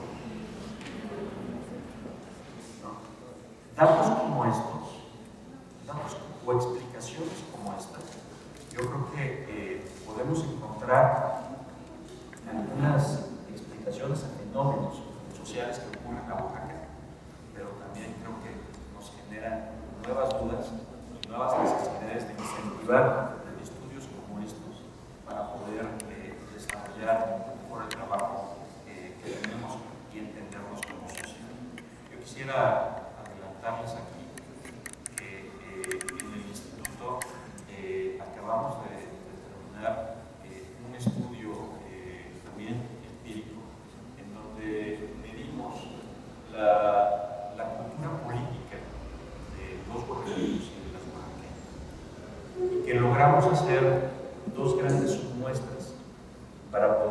¿No? Datos como estos, datos o explicaciones como estas, yo creo que eh, podemos encontrar algunas explicaciones a fenómenos sociales que ocurren en Oaxaca, pero también creo que nos generan nuevas dudas y nuevas necesidades de incentivar estudios como estos para poder eh, desarrollar mejor el trabajo eh, que tenemos y entendernos como sociedad. Yo quisiera adelantarles aquí que eh, en el instituto eh, acabamos de, de terminar eh, un estudio eh, también empírico en donde medimos la, la cultura política de los oaxaqueños y de las oaxaqueñas y que logramos hacer dos grandes submuestras para poder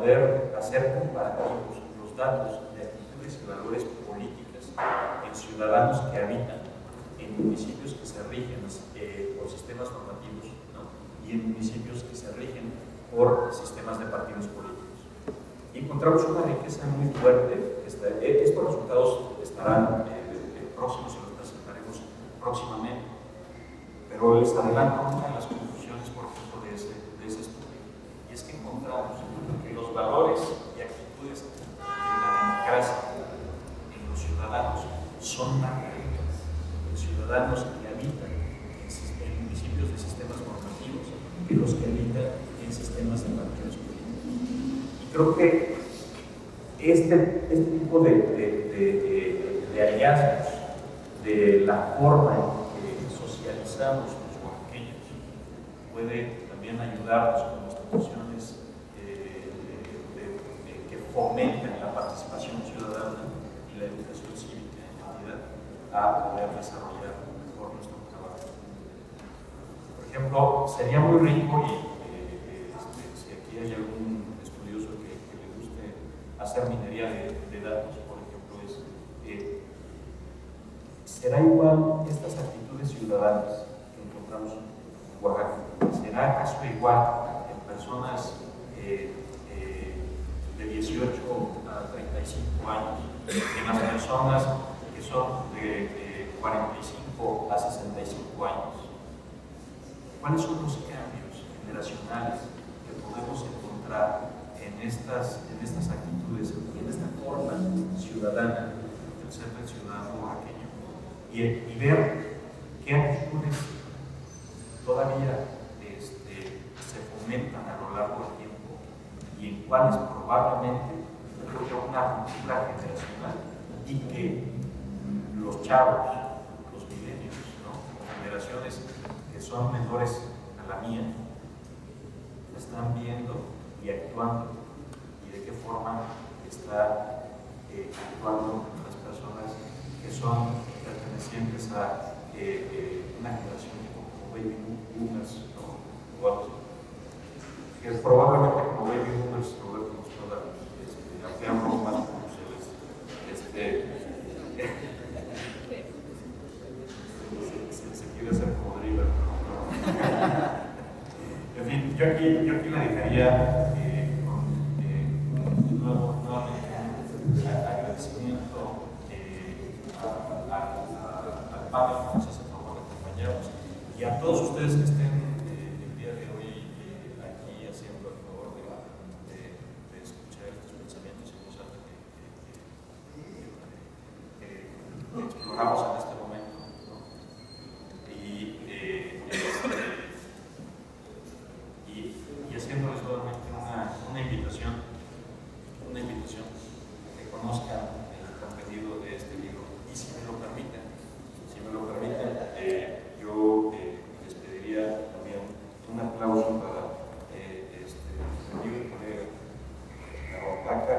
poder hacer comparativos los datos de actitudes y valores políticas en ciudadanos que habitan en municipios que se rigen eh, por sistemas normativos, ¿no? Y en municipios que se rigen por sistemas de partidos políticos. Y encontramos una riqueza muy fuerte. Esta, eh, estos resultados estarán eh, próximos y los presentaremos próximamente, pero les adelanto una de las conclusiones, por ejemplo, de ese, de ese estudio, y es que encontramos que los valores y actitudes de la democracia en los ciudadanos son más ricas en ciudadanos que habitan en, en municipios de sistemas normativos que los que habitan en sistemas de partidos políticos. Y creo que este, este tipo de, de, de, de, de hallazgos de la forma en que socializamos los oaxaqueños puede también ayudarnos como instituciones eh, de, de, de, que fomentan la participación ciudadana y la educación cívica en la entidad a poder desarrollar mejor nuestro trabajo. Por ejemplo, sería muy rico, y eh, este, si aquí hay algún estudioso que, que le guste hacer minería de, de datos, por ejemplo, es eh, ¿será igual estas actitudes ciudadanas que encontramos en Oaxaca? ¿Será acaso igual en personas eh, eh, de dieciocho a treinta y cinco años, en las personas que son de eh, cuarenta y cinco a sesenta y cinco años? ¿Cuáles son los cambios generacionales que podemos encontrar en estas, en estas actitudes y en esta forma ciudadana del ser del ciudadano oaxaqueño? Y, y ver qué actitudes todavía este, se fomentan a lo largo del tiempo y en cuáles probablemente creo que una ruptura generacional y que los chavos, los milenios, ¿no? Generaciones que son menores a la mía, están viendo y actuando, y de qué forma está eh, actuando las personas que son pertenecientes a eh, eh, una generación como baby boomers, ¿no? O algo así. Que probablemente como baby boomers Roberto nos pueda, este, aunque hablo más como se les, este, se, se, se quiere hacer como driver, ¿no? En fin, yo aquí, yo aquí la dejaría eh, con eh, nuevo, nuevamente un agradecimiento eh, a, a, a, al panel que nos hace el favor de acompañarnos y a todos ustedes que estén eh, el día de hoy eh, aquí haciendo el favor de, de, de escuchar estos pensamientos en voz alta que, que, que, que exploramos en este momento, ¿no? Y eh, este, Y, y haciéndoles nuevamente una, una invitación, una invitación a que conozcan el contenido de este libro. Y si me lo permiten, si me lo permiten, eh, yo eh, les pediría también un aplauso para eh, este, mi amigo y colega, la Oaxaca.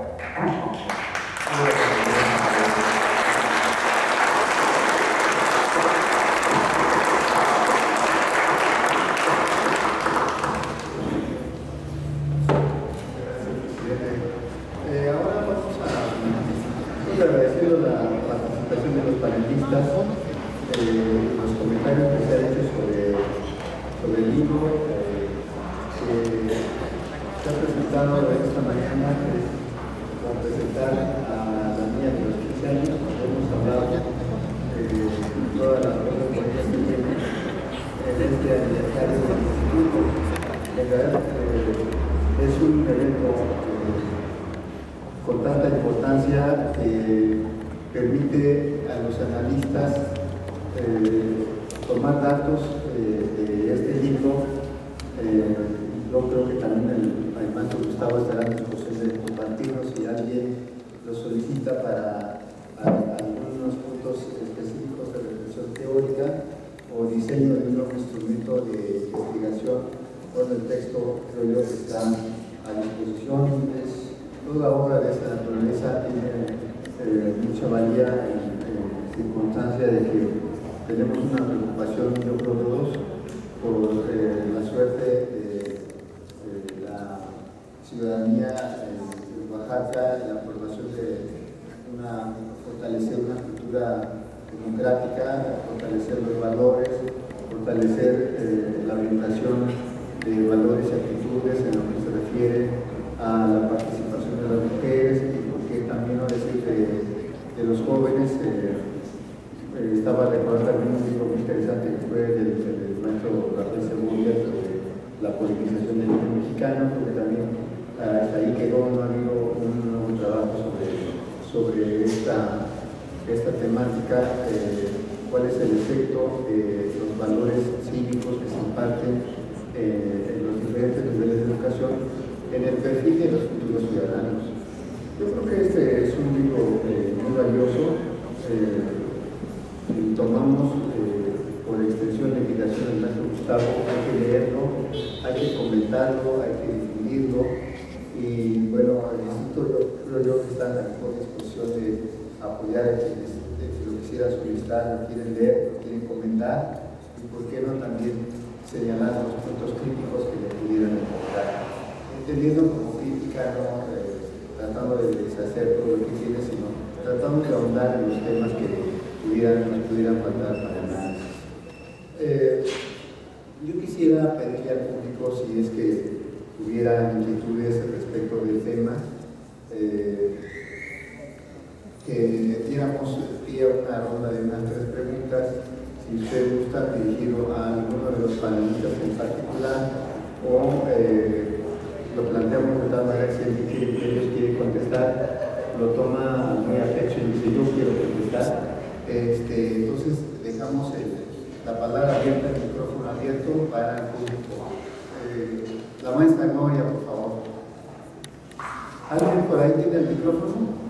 Ciudadanía eh, Oaxaca, la formación de una, fortalecer una cultura democrática, fortalecer los valores, fortalecer eh, la orientación de valores y actitudes en lo que se refiere a la participación de las mujeres, y porque también no decir de, de los jóvenes. Eh, eh, estaba recordando también un libro muy interesante que fue del, del maestro Rafael Segovia sobre la politización del niño mexicano, porque también hasta ahí quedó, no ha habido un nuevo trabajo sobre, sobre esta, esta temática, eh, cuál es el efecto de los valores cívicos que se imparten eh, en los diferentes niveles de educación en el perfil de los futuros ciudadanos. Yo creo que este es un libro eh, muy valioso. Eh, tomamos eh, por extensión la invitación del maestro Gustavo, hay que leerlo, hay que comentarlo, hay que difundirlo, y bueno, el instituto creo yo que está en la mejor disposición de apoyar a quienes si lo quisiera solicitar, lo quieren leer, lo quieren comentar, y por qué no también señalar los puntos críticos que le pudieran encontrar, entendiendo como crítica, no eh, tratando de deshacer todo lo que tiene, sino tratando de ahondar en los temas que pudieran, nos pudieran faltar para análisis. Eh, yo quisiera pedirle al público, si es que tuviera inquietudes respecto del tema, eh, que diéramos pie a una ronda de unas tres preguntas. Si usted gusta dirigirlo a alguno de los panelistas en particular, o eh, lo planteamos de tal manera que si ellos quieren contestar, lo toma muy a pecho y dice yo quiero contestar. Este, entonces dejamos el, la palabra abierta, el micrófono abierto para el público. Eh, la maestra Gloria, por favor. ¿Alguien por ahí tiene el micrófono?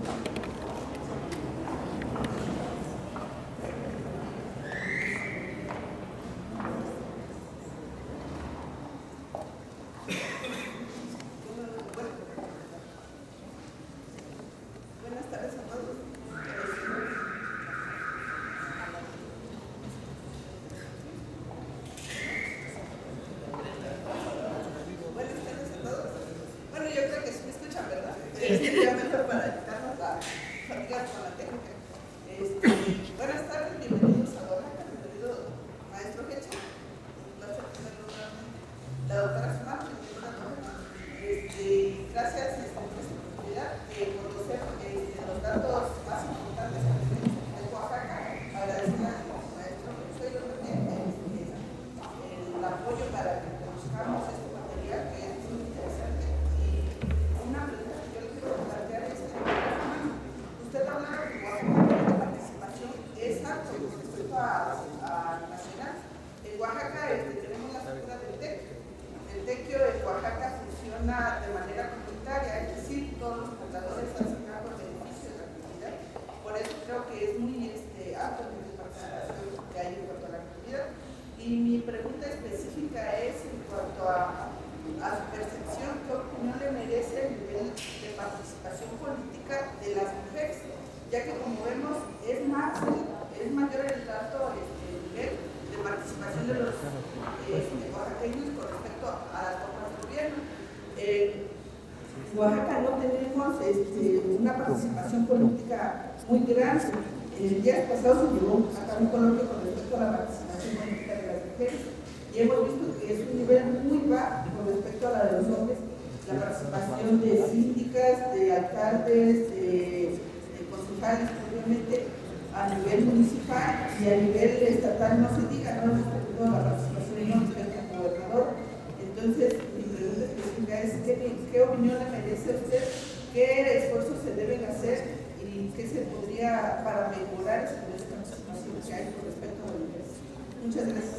Muchas gracias.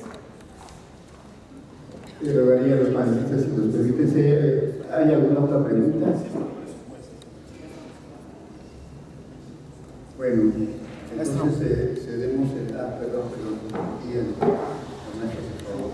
Le rogaría a los panelistas, si nos permiten, ¿hay alguna otra pregunta? Bueno, entonces eh, cedemos el... Ah, perdón, perdón. Y el, por favor.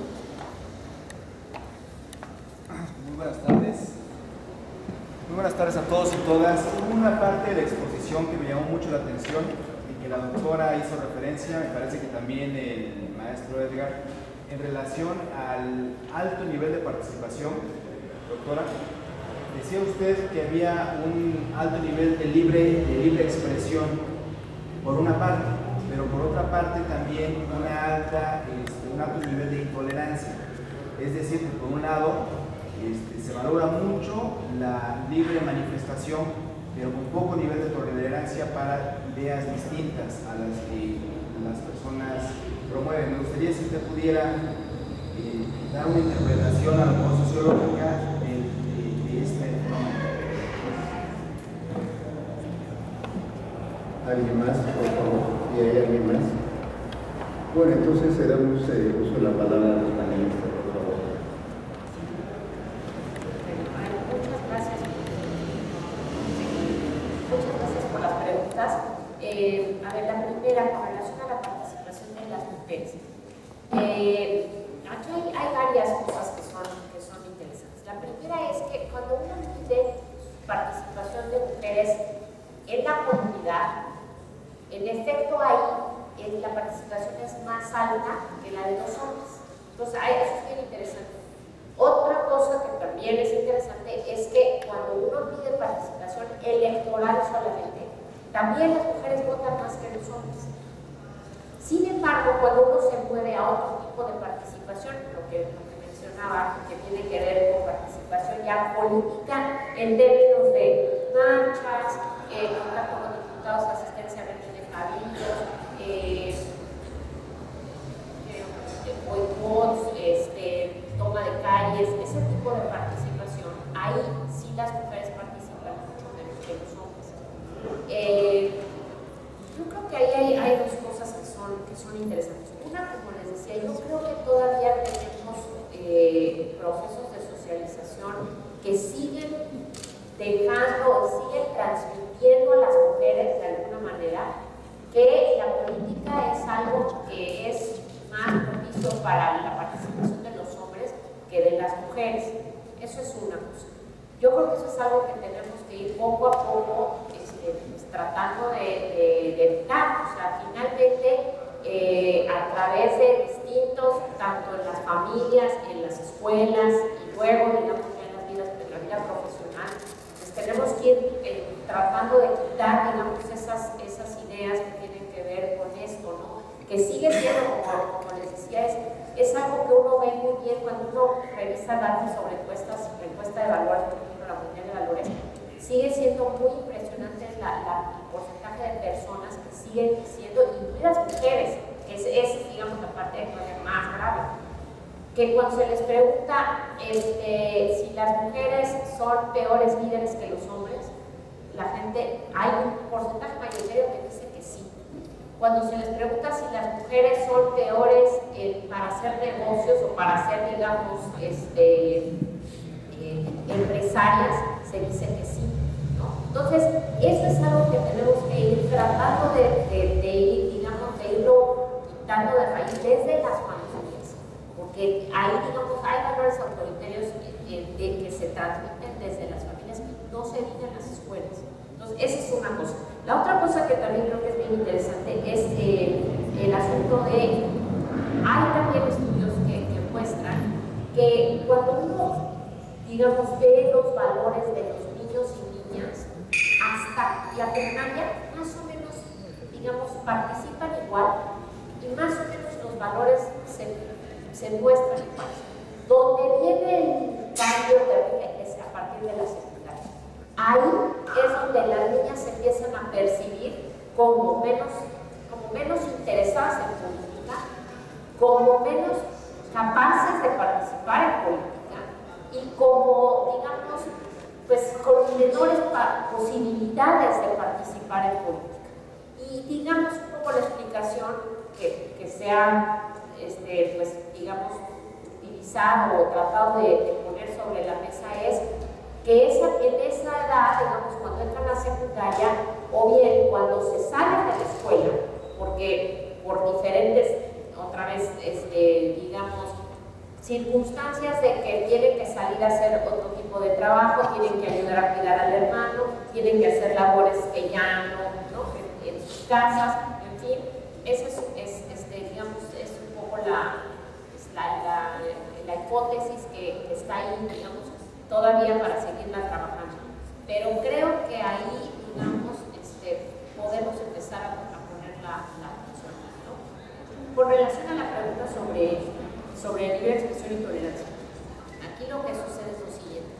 Muy buenas tardes. Muy buenas tardes a todos y todas. Hubo una parte de la exposición que me llamó mucho la atención y que la doctora hizo referencia, me parece que también el maestro Edgar, en relación al alto nivel de participación, doctora, decía usted que había un alto nivel de libre, de libre expresión, por una parte, pero por otra parte también una alta, este, un alto nivel de intolerancia. Es decir, que por un lado este, se valora mucho la libre manifestación, pero con poco nivel de tolerancia para ideas distintas a las que las personas promueven. Me gustaría si usted pudiera eh, dar una interpretación a lo mejor sociológica de, de, de este fenómeno. ¿Alguien más, por favor? ¿Y hay alguien más? Bueno, entonces le damos eh, uso de la palabra a los panelistas, por favor. Muchas gracias. Muchas gracias por las preguntas. Eh, a ver, la primera, con relación a la participación de las mujeres. Eh, aquí hay, hay varias cosas que son, que son interesantes. La primera es que cuando uno pide participación de mujeres en la comunidad, en efecto ahí eh, la participación es más alta que la de los hombres. Entonces, eso es bien interesante. Otra cosa que también es interesante es que cuando uno pide participación electoral solamente, también las mujeres votan más que los hombres. Sin embargo, cuando uno se mueve a otro tipo de participación, lo que, lo que mencionaba, que tiene que ver con participación ya política, en términos de marchas, eh, contacto con diputados, asistencia a de cabildos, eh, eh, boicots, este, toma de calles, ese tipo de participación, ahí sí las mujeres participan mucho menos que los hombres. Eh, yo creo que ahí hay, hay dos cosas que son, que son interesantes. Una, como les decía, yo creo que todavía tenemos eh, procesos de socialización que siguen dejando o siguen transmitiendo a las mujeres de alguna manera que la política es algo que es más propicio para la participación de los hombres que de las mujeres. Eso es una cosa. Yo creo que eso es algo que tenemos que ir poco a poco este, pues, tratando de, de, de evitar. O sea, finalmente, eh, a través de distintos, tanto en las familias, en las escuelas y luego, digamos, en las vidas, en la vida profesional, pues tenemos que ir eh, tratando de quitar, digamos, esas, esas ideas que tienen que ver con esto, ¿no? Que sigue siendo, como, como les decía, es, es algo que uno ve muy bien cuando uno revisa datos sobre encuestas, la encuesta de valores, por ejemplo, la Mundial de Valores, sigue siendo muy impresionante la, la, el porcentaje de personas que siguen diciendo, incluidas mujeres, que es, es digamos, la parte más grave, que cuando se les pregunta este, si las mujeres son peores líderes que los hombres, la gente, hay un porcentaje mayoritario que dice que sí. Cuando se les pregunta si las mujeres son peores eh, para hacer negocios o para ser, digamos, este, eh, empresarias, se dice que sí, ¿no? Entonces, eso es algo que tenemos que ir tratando de, de, de ir, digamos, de irlo quitando de raíz desde las familias, porque ahí, digamos, hay valores autoritarios eh, de que se transmiten desde las familias y no se viven en las escuelas. Entonces, esa es una cosa. La otra cosa que también creo que es bien interesante es eh, el asunto de, hay también estudios que, que muestran que cuando uno, digamos, ve los valores de los niños y niñas, hasta la primaria, más o menos, digamos, participan igual y más o menos los valores se, se muestran igual. Donde viene el cambio terrible es a partir de la secundaria. Ahí es donde las niñas se empiezan a percibir como menos, como menos interesadas en política, como menos capaces de participar en política y como, digamos, pues con menores posibilidades de participar en política. Y digamos un poco la explicación que, que se ha, este, pues, digamos, utilizado o tratado de, de poner sobre la mesa es que esa, en esa edad, digamos, cuando entran a la secundaria, o bien cuando se salen de la escuela, porque por diferentes, otra vez, este, digamos, circunstancias de que tienen que salir a hacer otro tipo de trabajo, tienen que ayudar a cuidar al hermano, tienen que hacer labores que ya no, ¿no? En, en sus casas, en fin, esa es, es, este, digamos, es un poco la, la, la, la hipótesis que, que está ahí, digamos, todavía para seguirla trabajando. Pero creo que ahí, digamos, este, podemos empezar a, a poner la, la atención, ¿no? Con relación a la pregunta sobre, sobre el nivel de expresión y tolerancia, aquí lo que sucede es lo siguiente.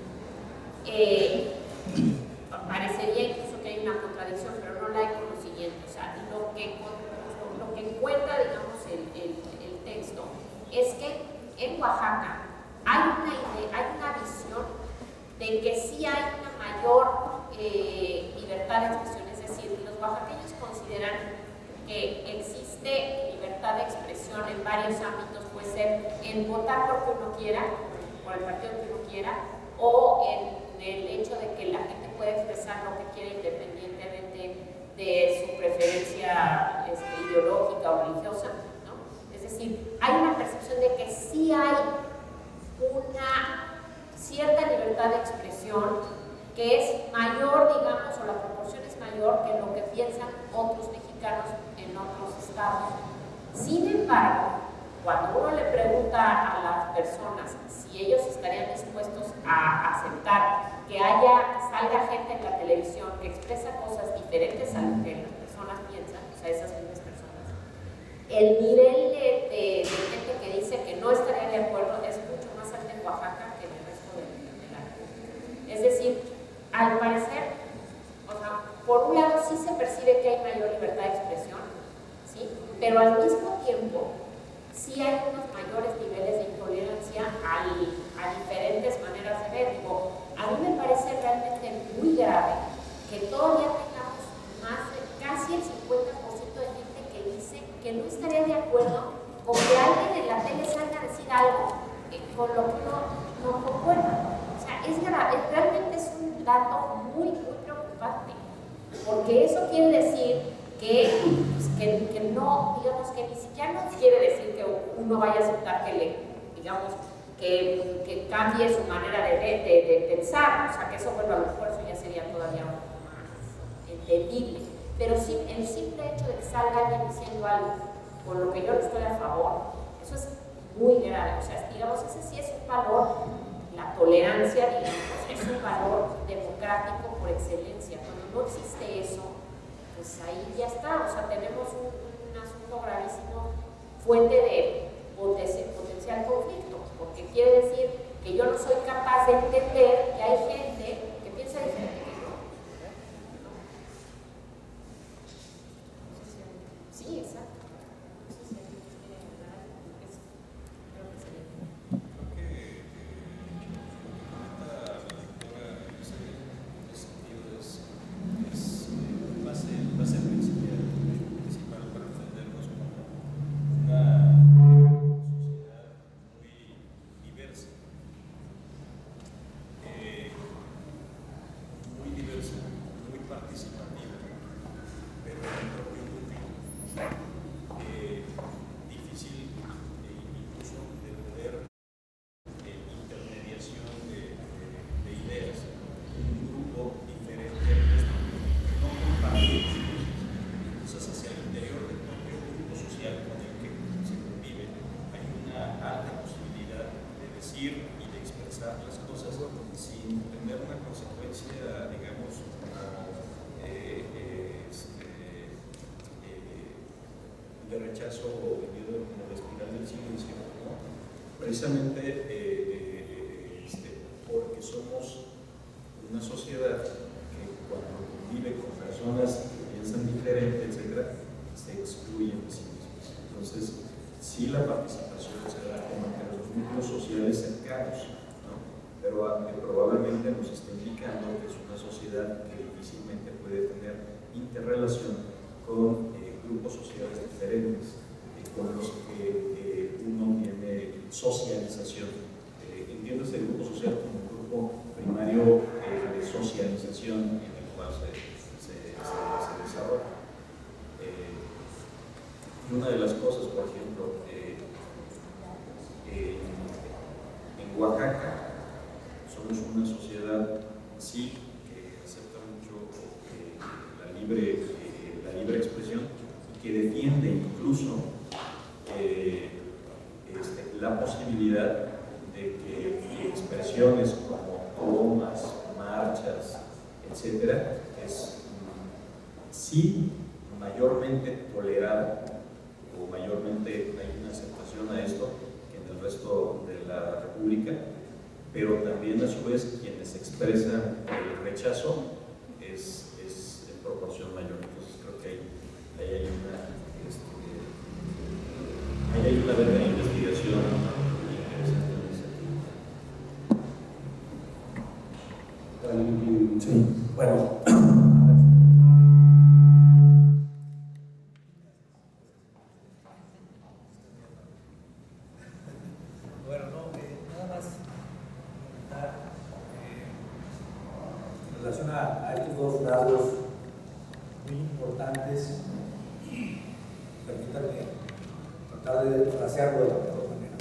Eh, parecería incluso que hay una contradicción, pero no la hay con lo siguiente. O sea, lo que, lo que encuentra, digamos, el, el, el texto es que en Oaxaca hay una idea, hay una visión de que sí hay una mayor eh, libertad de expresión. Es decir, los oaxaqueños consideran que existe libertad de expresión en varios ámbitos, puede ser en votar por que uno quiera, por el partido que uno quiera, o en el hecho de que la gente puede expresar lo que quiere independientemente de su preferencia este, ideológica o religiosa, ¿no? Es decir, hay una percepción de que sí hay una cierta libertad de expresión que es mayor, digamos, o la proporción es mayor que lo que piensan otros mexicanos en otros estados. Sin embargo, cuando uno le pregunta a las personas si ellos estarían dispuestos a aceptar que haya, que salga gente en la televisión que expresa cosas diferentes a lo que las personas piensan, o sea, esas mismas personas, el nivel de, de, de gente que dice que no estaría de acuerdo es mucho más alto en Oaxaca que en el resto de, de la República. Es decir, al parecer, o sea, por un lado sí se percibe que hay mayor libertad de expresión, ¿sí? Pero al mismo tiempo sí hay unos mayores niveles de intolerancia al, a diferentes maneras de ver. Digo, a mí me parece realmente muy grave que todavía tengamos más de casi el cincuenta por ciento de gente que dice que no estaría de acuerdo con que alguien en la tele salga a decir algo eh, con lo que no, no concuerda. O sea, es grave, realmente es un dato muy, muy preocupante, porque eso quiere decir que, pues, que, que no, digamos, que ni siquiera nos quiere decir que uno vaya a aceptar que le, digamos, que, que cambie su manera de, de, de, de pensar, o sea, que eso, bueno, a lo mejor eso ya sería todavía un poco más entendible, pero sí, el simple hecho de que salga alguien diciendo algo con lo que yo no estoy a favor, eso es muy grave. O sea, digamos, ese sí es un valor, la tolerancia, digamos, es un valor democrático por excelencia. Cuando no existe eso, pues ahí ya está. O sea, tenemos un, un asunto gravísimo, fuente de potencial conflicto, porque quiere decir que yo no soy capaz de entender que hay gente que piensa diferente que yo. Sí, exacto. Precisamente eh, eh, este, porque somos una sociedad que cuando convive con personas que piensan diferente, etcétera, se excluyen de sí mismos. Entonces, sí la participación se da como entre los núcleos sociales cercanos, ¿no? Pero eh, probablemente nos está indicando que es una sociedad que difícilmente puede tener interrelación con eh, grupos sociales diferentes, eh, con los que eh, uno tiene socialización. Eh, entiendo este grupo social como un grupo primario eh, de socialización en el cual se, se, se, se desarrolla. Eh, y una de las cosas, por ejemplo, eh, eh, en Oaxaca somos una sociedad, sí, que acepta mucho eh, la, libre, eh, la libre expresión y que defiende incluso eh, Este, la posibilidad de que expresiones como es mm, sí mayormente tolerada o mayormente hay una aceptación a esto que en el resto de la República, pero también a su vez quienes expresan el rechazo es, es en proporción mayor. Entonces creo que ahí, ahí hay una este, ahí hay una verdadera investigación interesante en ese sentido. Sí, bueno. Bueno, no, eh, nada más comentar eh, en relación a, a estos dos rasgos muy importantes. Permítanme tratar de frasearlo de la mejor manera.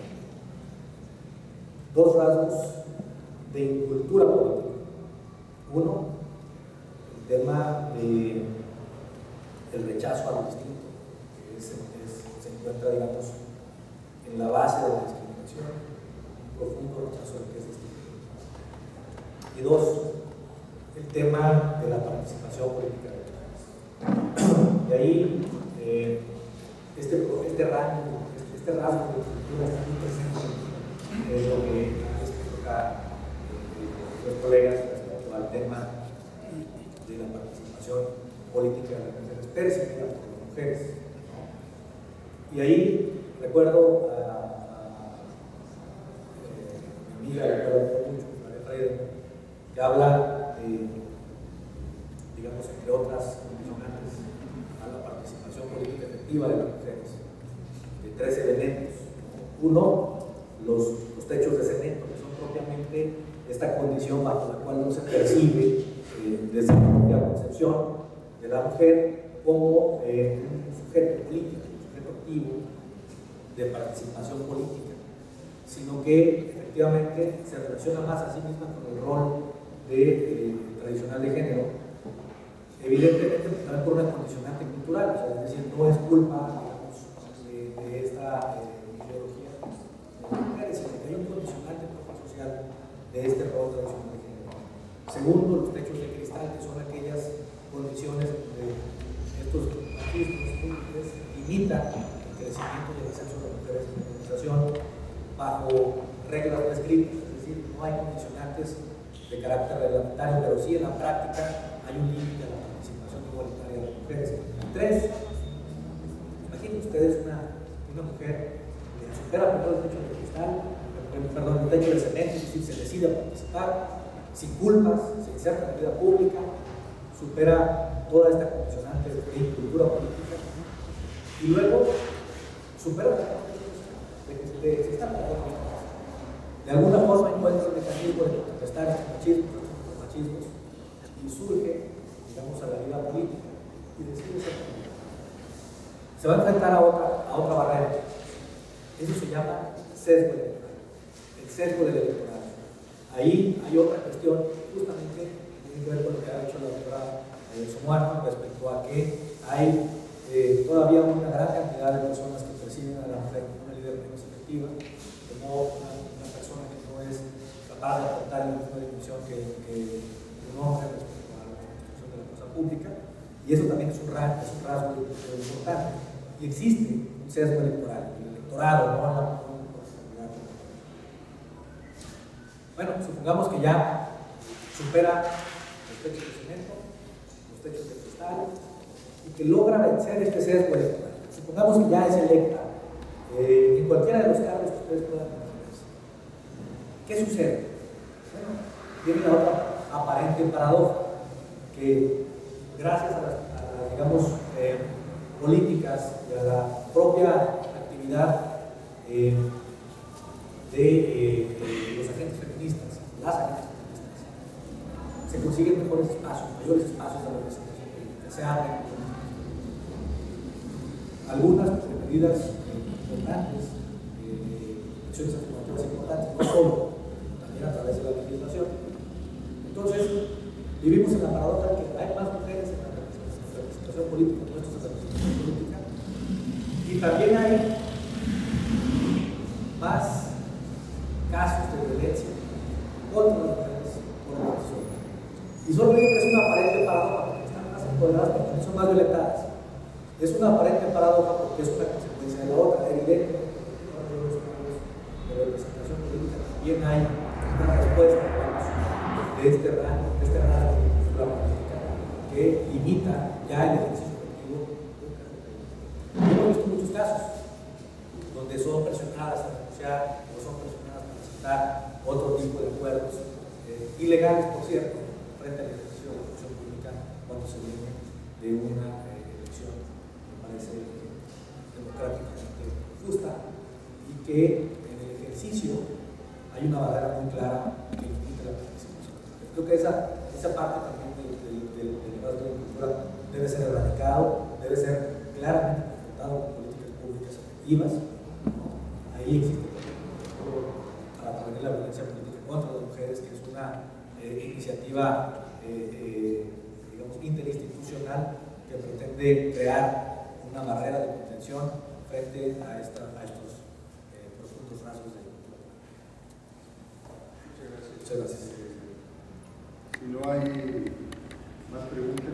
Dos rasgos de incultura política. Uno, el tema de el rechazo a lo distinto, que es, es, se encuentra, digamos, en la base de la discriminación, un profundo rechazo a lo que es distinto. Y dos, el tema de la participación política de los jóvenes. De ahí, eh, este, este rango, este, este rasgo de cultura está muy presente, es lo que han escrito acá eh, los colegas respecto al tema de la participación política de las mujeres, percibida por las mujeres, ¿no? Y ahí recuerdo a, a, a mi amiga, recuerdo mucho, María Freire, que habla de, digamos, entre otras condicionantes, a la participación política efectiva de las mujeres, de tres elementos. Uno, los, los techos de cemento, que son propiamente esta condición bajo la cual no se percibe eh, desde la propia concepción de la mujer como eh, un sujeto político, un sujeto activo de participación política, sino que efectivamente se relaciona más a sí misma con el rol de, eh, tradicional de género, evidentemente también por una condicionante cultural, o sea, es decir, no es culpa, digamos, de, de esta eh, ideología de las mujeres, sino que hay un condicionante social de este rol tradicional de género. Segundo, los techos de cristal, que son aquellas condiciones donde estos machismos limitan el crecimiento y el ascenso de las mujeres en la organización bajo reglas no escritas, es decir, no hay condicionantes de carácter reglamentario, pero sí en la práctica hay un límite a la participación igualitaria de las mujeres. Tres, imaginen ustedes una, una mujer que supera por todo el techo de cristal, perdón, el techo de cemento, es decir, se decide a participar sin culpas, se inserta en la vida pública, supera toda esta condicionante de cultura política y luego supera la de que se está de alguna forma encuentra el mecanismo de contrarrestar estos machismos, estos machismos y surge, digamos, a la vida política y decide ser política. Se va a enfrentar a otra, a otra barrera. Eso se llama sesgo electoral, el sesgo del electorado. Ahí hay otra cuestión, justamente tiene que ver con lo que ha dicho la doctora Somoano respecto a que hay eh, todavía una gran cantidad de personas que perciben a la mujer como una líder menos efectiva, como una, una persona que no es capaz de aportar en la misma dimensión que, que un hombre respecto a la construcción de la cosa pública, y eso también es un rasgo, es un rasgo importante. Y existe un sesgo electoral, el electorado, no la personalidad. Bueno, supongamos que ya supera los techos de cemento, los techos de cristal, y que logra vencer este sesgo electoral. Supongamos que ya es electa eh, en cualquiera de los cargos que ustedes puedan imaginarse. ¿Qué sucede? Bueno, viene la otra aparente paradoja, que gracias a las, a las digamos, eh, políticas y a la propia actividad eh, de eh, eh, los agentes feministas, las agentes feministas, se consiguen mejores espacios, mayores espacios de representación política, se abren algunas medidas importantes, eh, acciones afirmativas importantes, no solo, también a través de la legislación. Entonces, vivimos en la paradoja que hay más mujeres en la representación política, puestos de representación política, y también hay más casos de violencia contra las mujeres por la nación. Y solo digo que es una aparente paradoja empoderadas pero también son más violentadas. Es una aparente paradoja porque es una consecuencia de la otra. Es evidente de representación política también hay una respuesta de este rango, de este rango de cultura política que limita ya el ejercicio colectivo. Hemos visto muchos casos donde son presionadas a renunciar o son presionadas a aceptar otro tipo de acuerdos eh, ilegales, por cierto, frente al ejercicio de la función pública cuando se viene de una eh, elección, me parece, eh, democráticamente justa, y que en el ejercicio hay una barrera muy clara que limita la participación. Creo que esa, esa parte también del, del, del, del debate de cultura debe ser erradicado, debe ser claramente confrontado con políticas públicas efectivas. Ahí existe para prevenir la violencia política contra las mujeres, que es una eh, iniciativa eh, eh, digamos interinstitucional que pretende crear una barrera de contención frente a, esta, a estos eh, profundos rasgos de cultura. Muchas gracias. Muchas gracias. Si no hay más preguntas,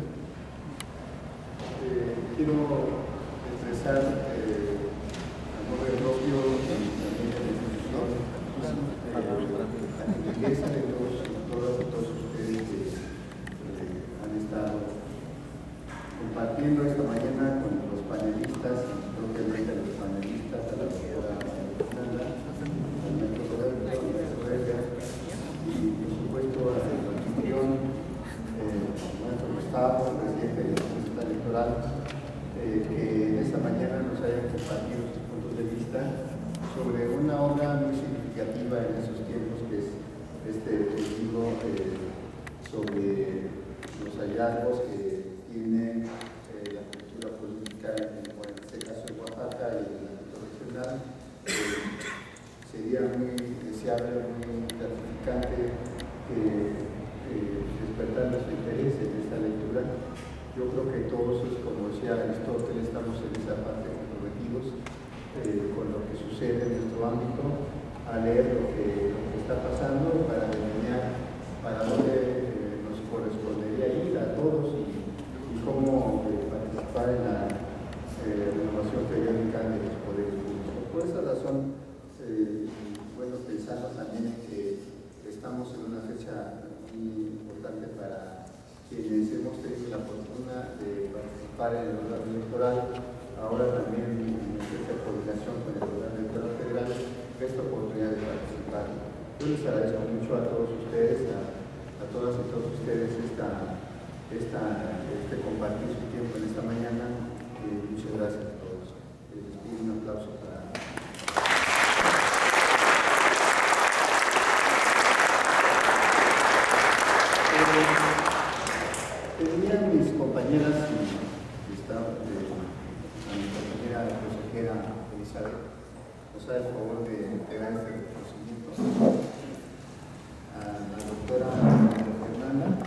eh, quiero expresar eh, a nombre propio y también de la institución eh, la gentileza de todos, todas y todos ustedes que eh, han estado compartiendo esta mañana con los panelistas, propiamente a los panelistas, a la doctora Fernanda, al maestro Roberto, al maestro Edgar, y por supuesto a la anfitrión, eh, al maestro Gustavo, el presidente de la Junta Electoral, eh, que esta mañana nos hayan compartido sus puntos de vista sobre una obra muy significativa en esos tiempos, que es este testigo eh, sobre los hallazgos que tiene eh, la cultura política, en, en este caso en Oaxaca y en el ámbito regional. Eh, sería muy deseable, muy gratificante que eh, despertando su interés en esta lectura. Yo creo que todos, como decía Aristóteles, estamos en esa parte comprometidos eh, con lo que sucede en nuestro ámbito, a leer lo que, lo que está pasando para delinear para dónde eh, nos correspondería ir a todos y, y cómo eh, participar en la eh, renovación periódica de los poderes públicos. Por esa razón, eh, bueno, pensando también que estamos en una fecha muy importante para quienes hemos tenido la fortuna de participar en el órgano electoral, ahora también en esta coordinación con el órgano electoral federal, esta oportunidad de participar. Yo les agradezco mucho a todos ustedes, a, a todas y todos ustedes esta, esta, este compartir su tiempo en esta mañana. Eh, muchas gracias a todos. Les pido un aplauso para Pedían mis compañeras y está, eh, a mi compañera consejera Elizabeth, nos haga el favor de entregar este reconocimiento a la doctora Fernanda.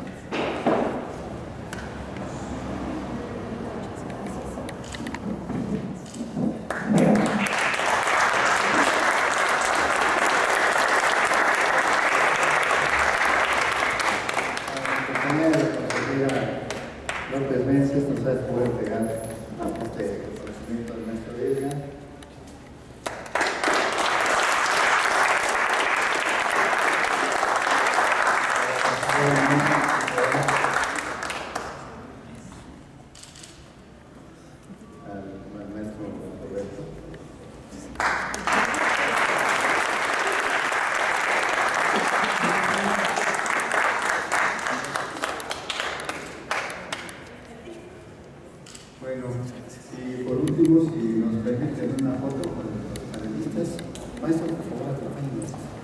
López Vences nos ha podido entregar este reconocimiento al maestro Edgar. Al, al maestro Roberto. Bueno, y por último, si nos permiten una foto con los panelistas, maestro, por favor, acompáñenos.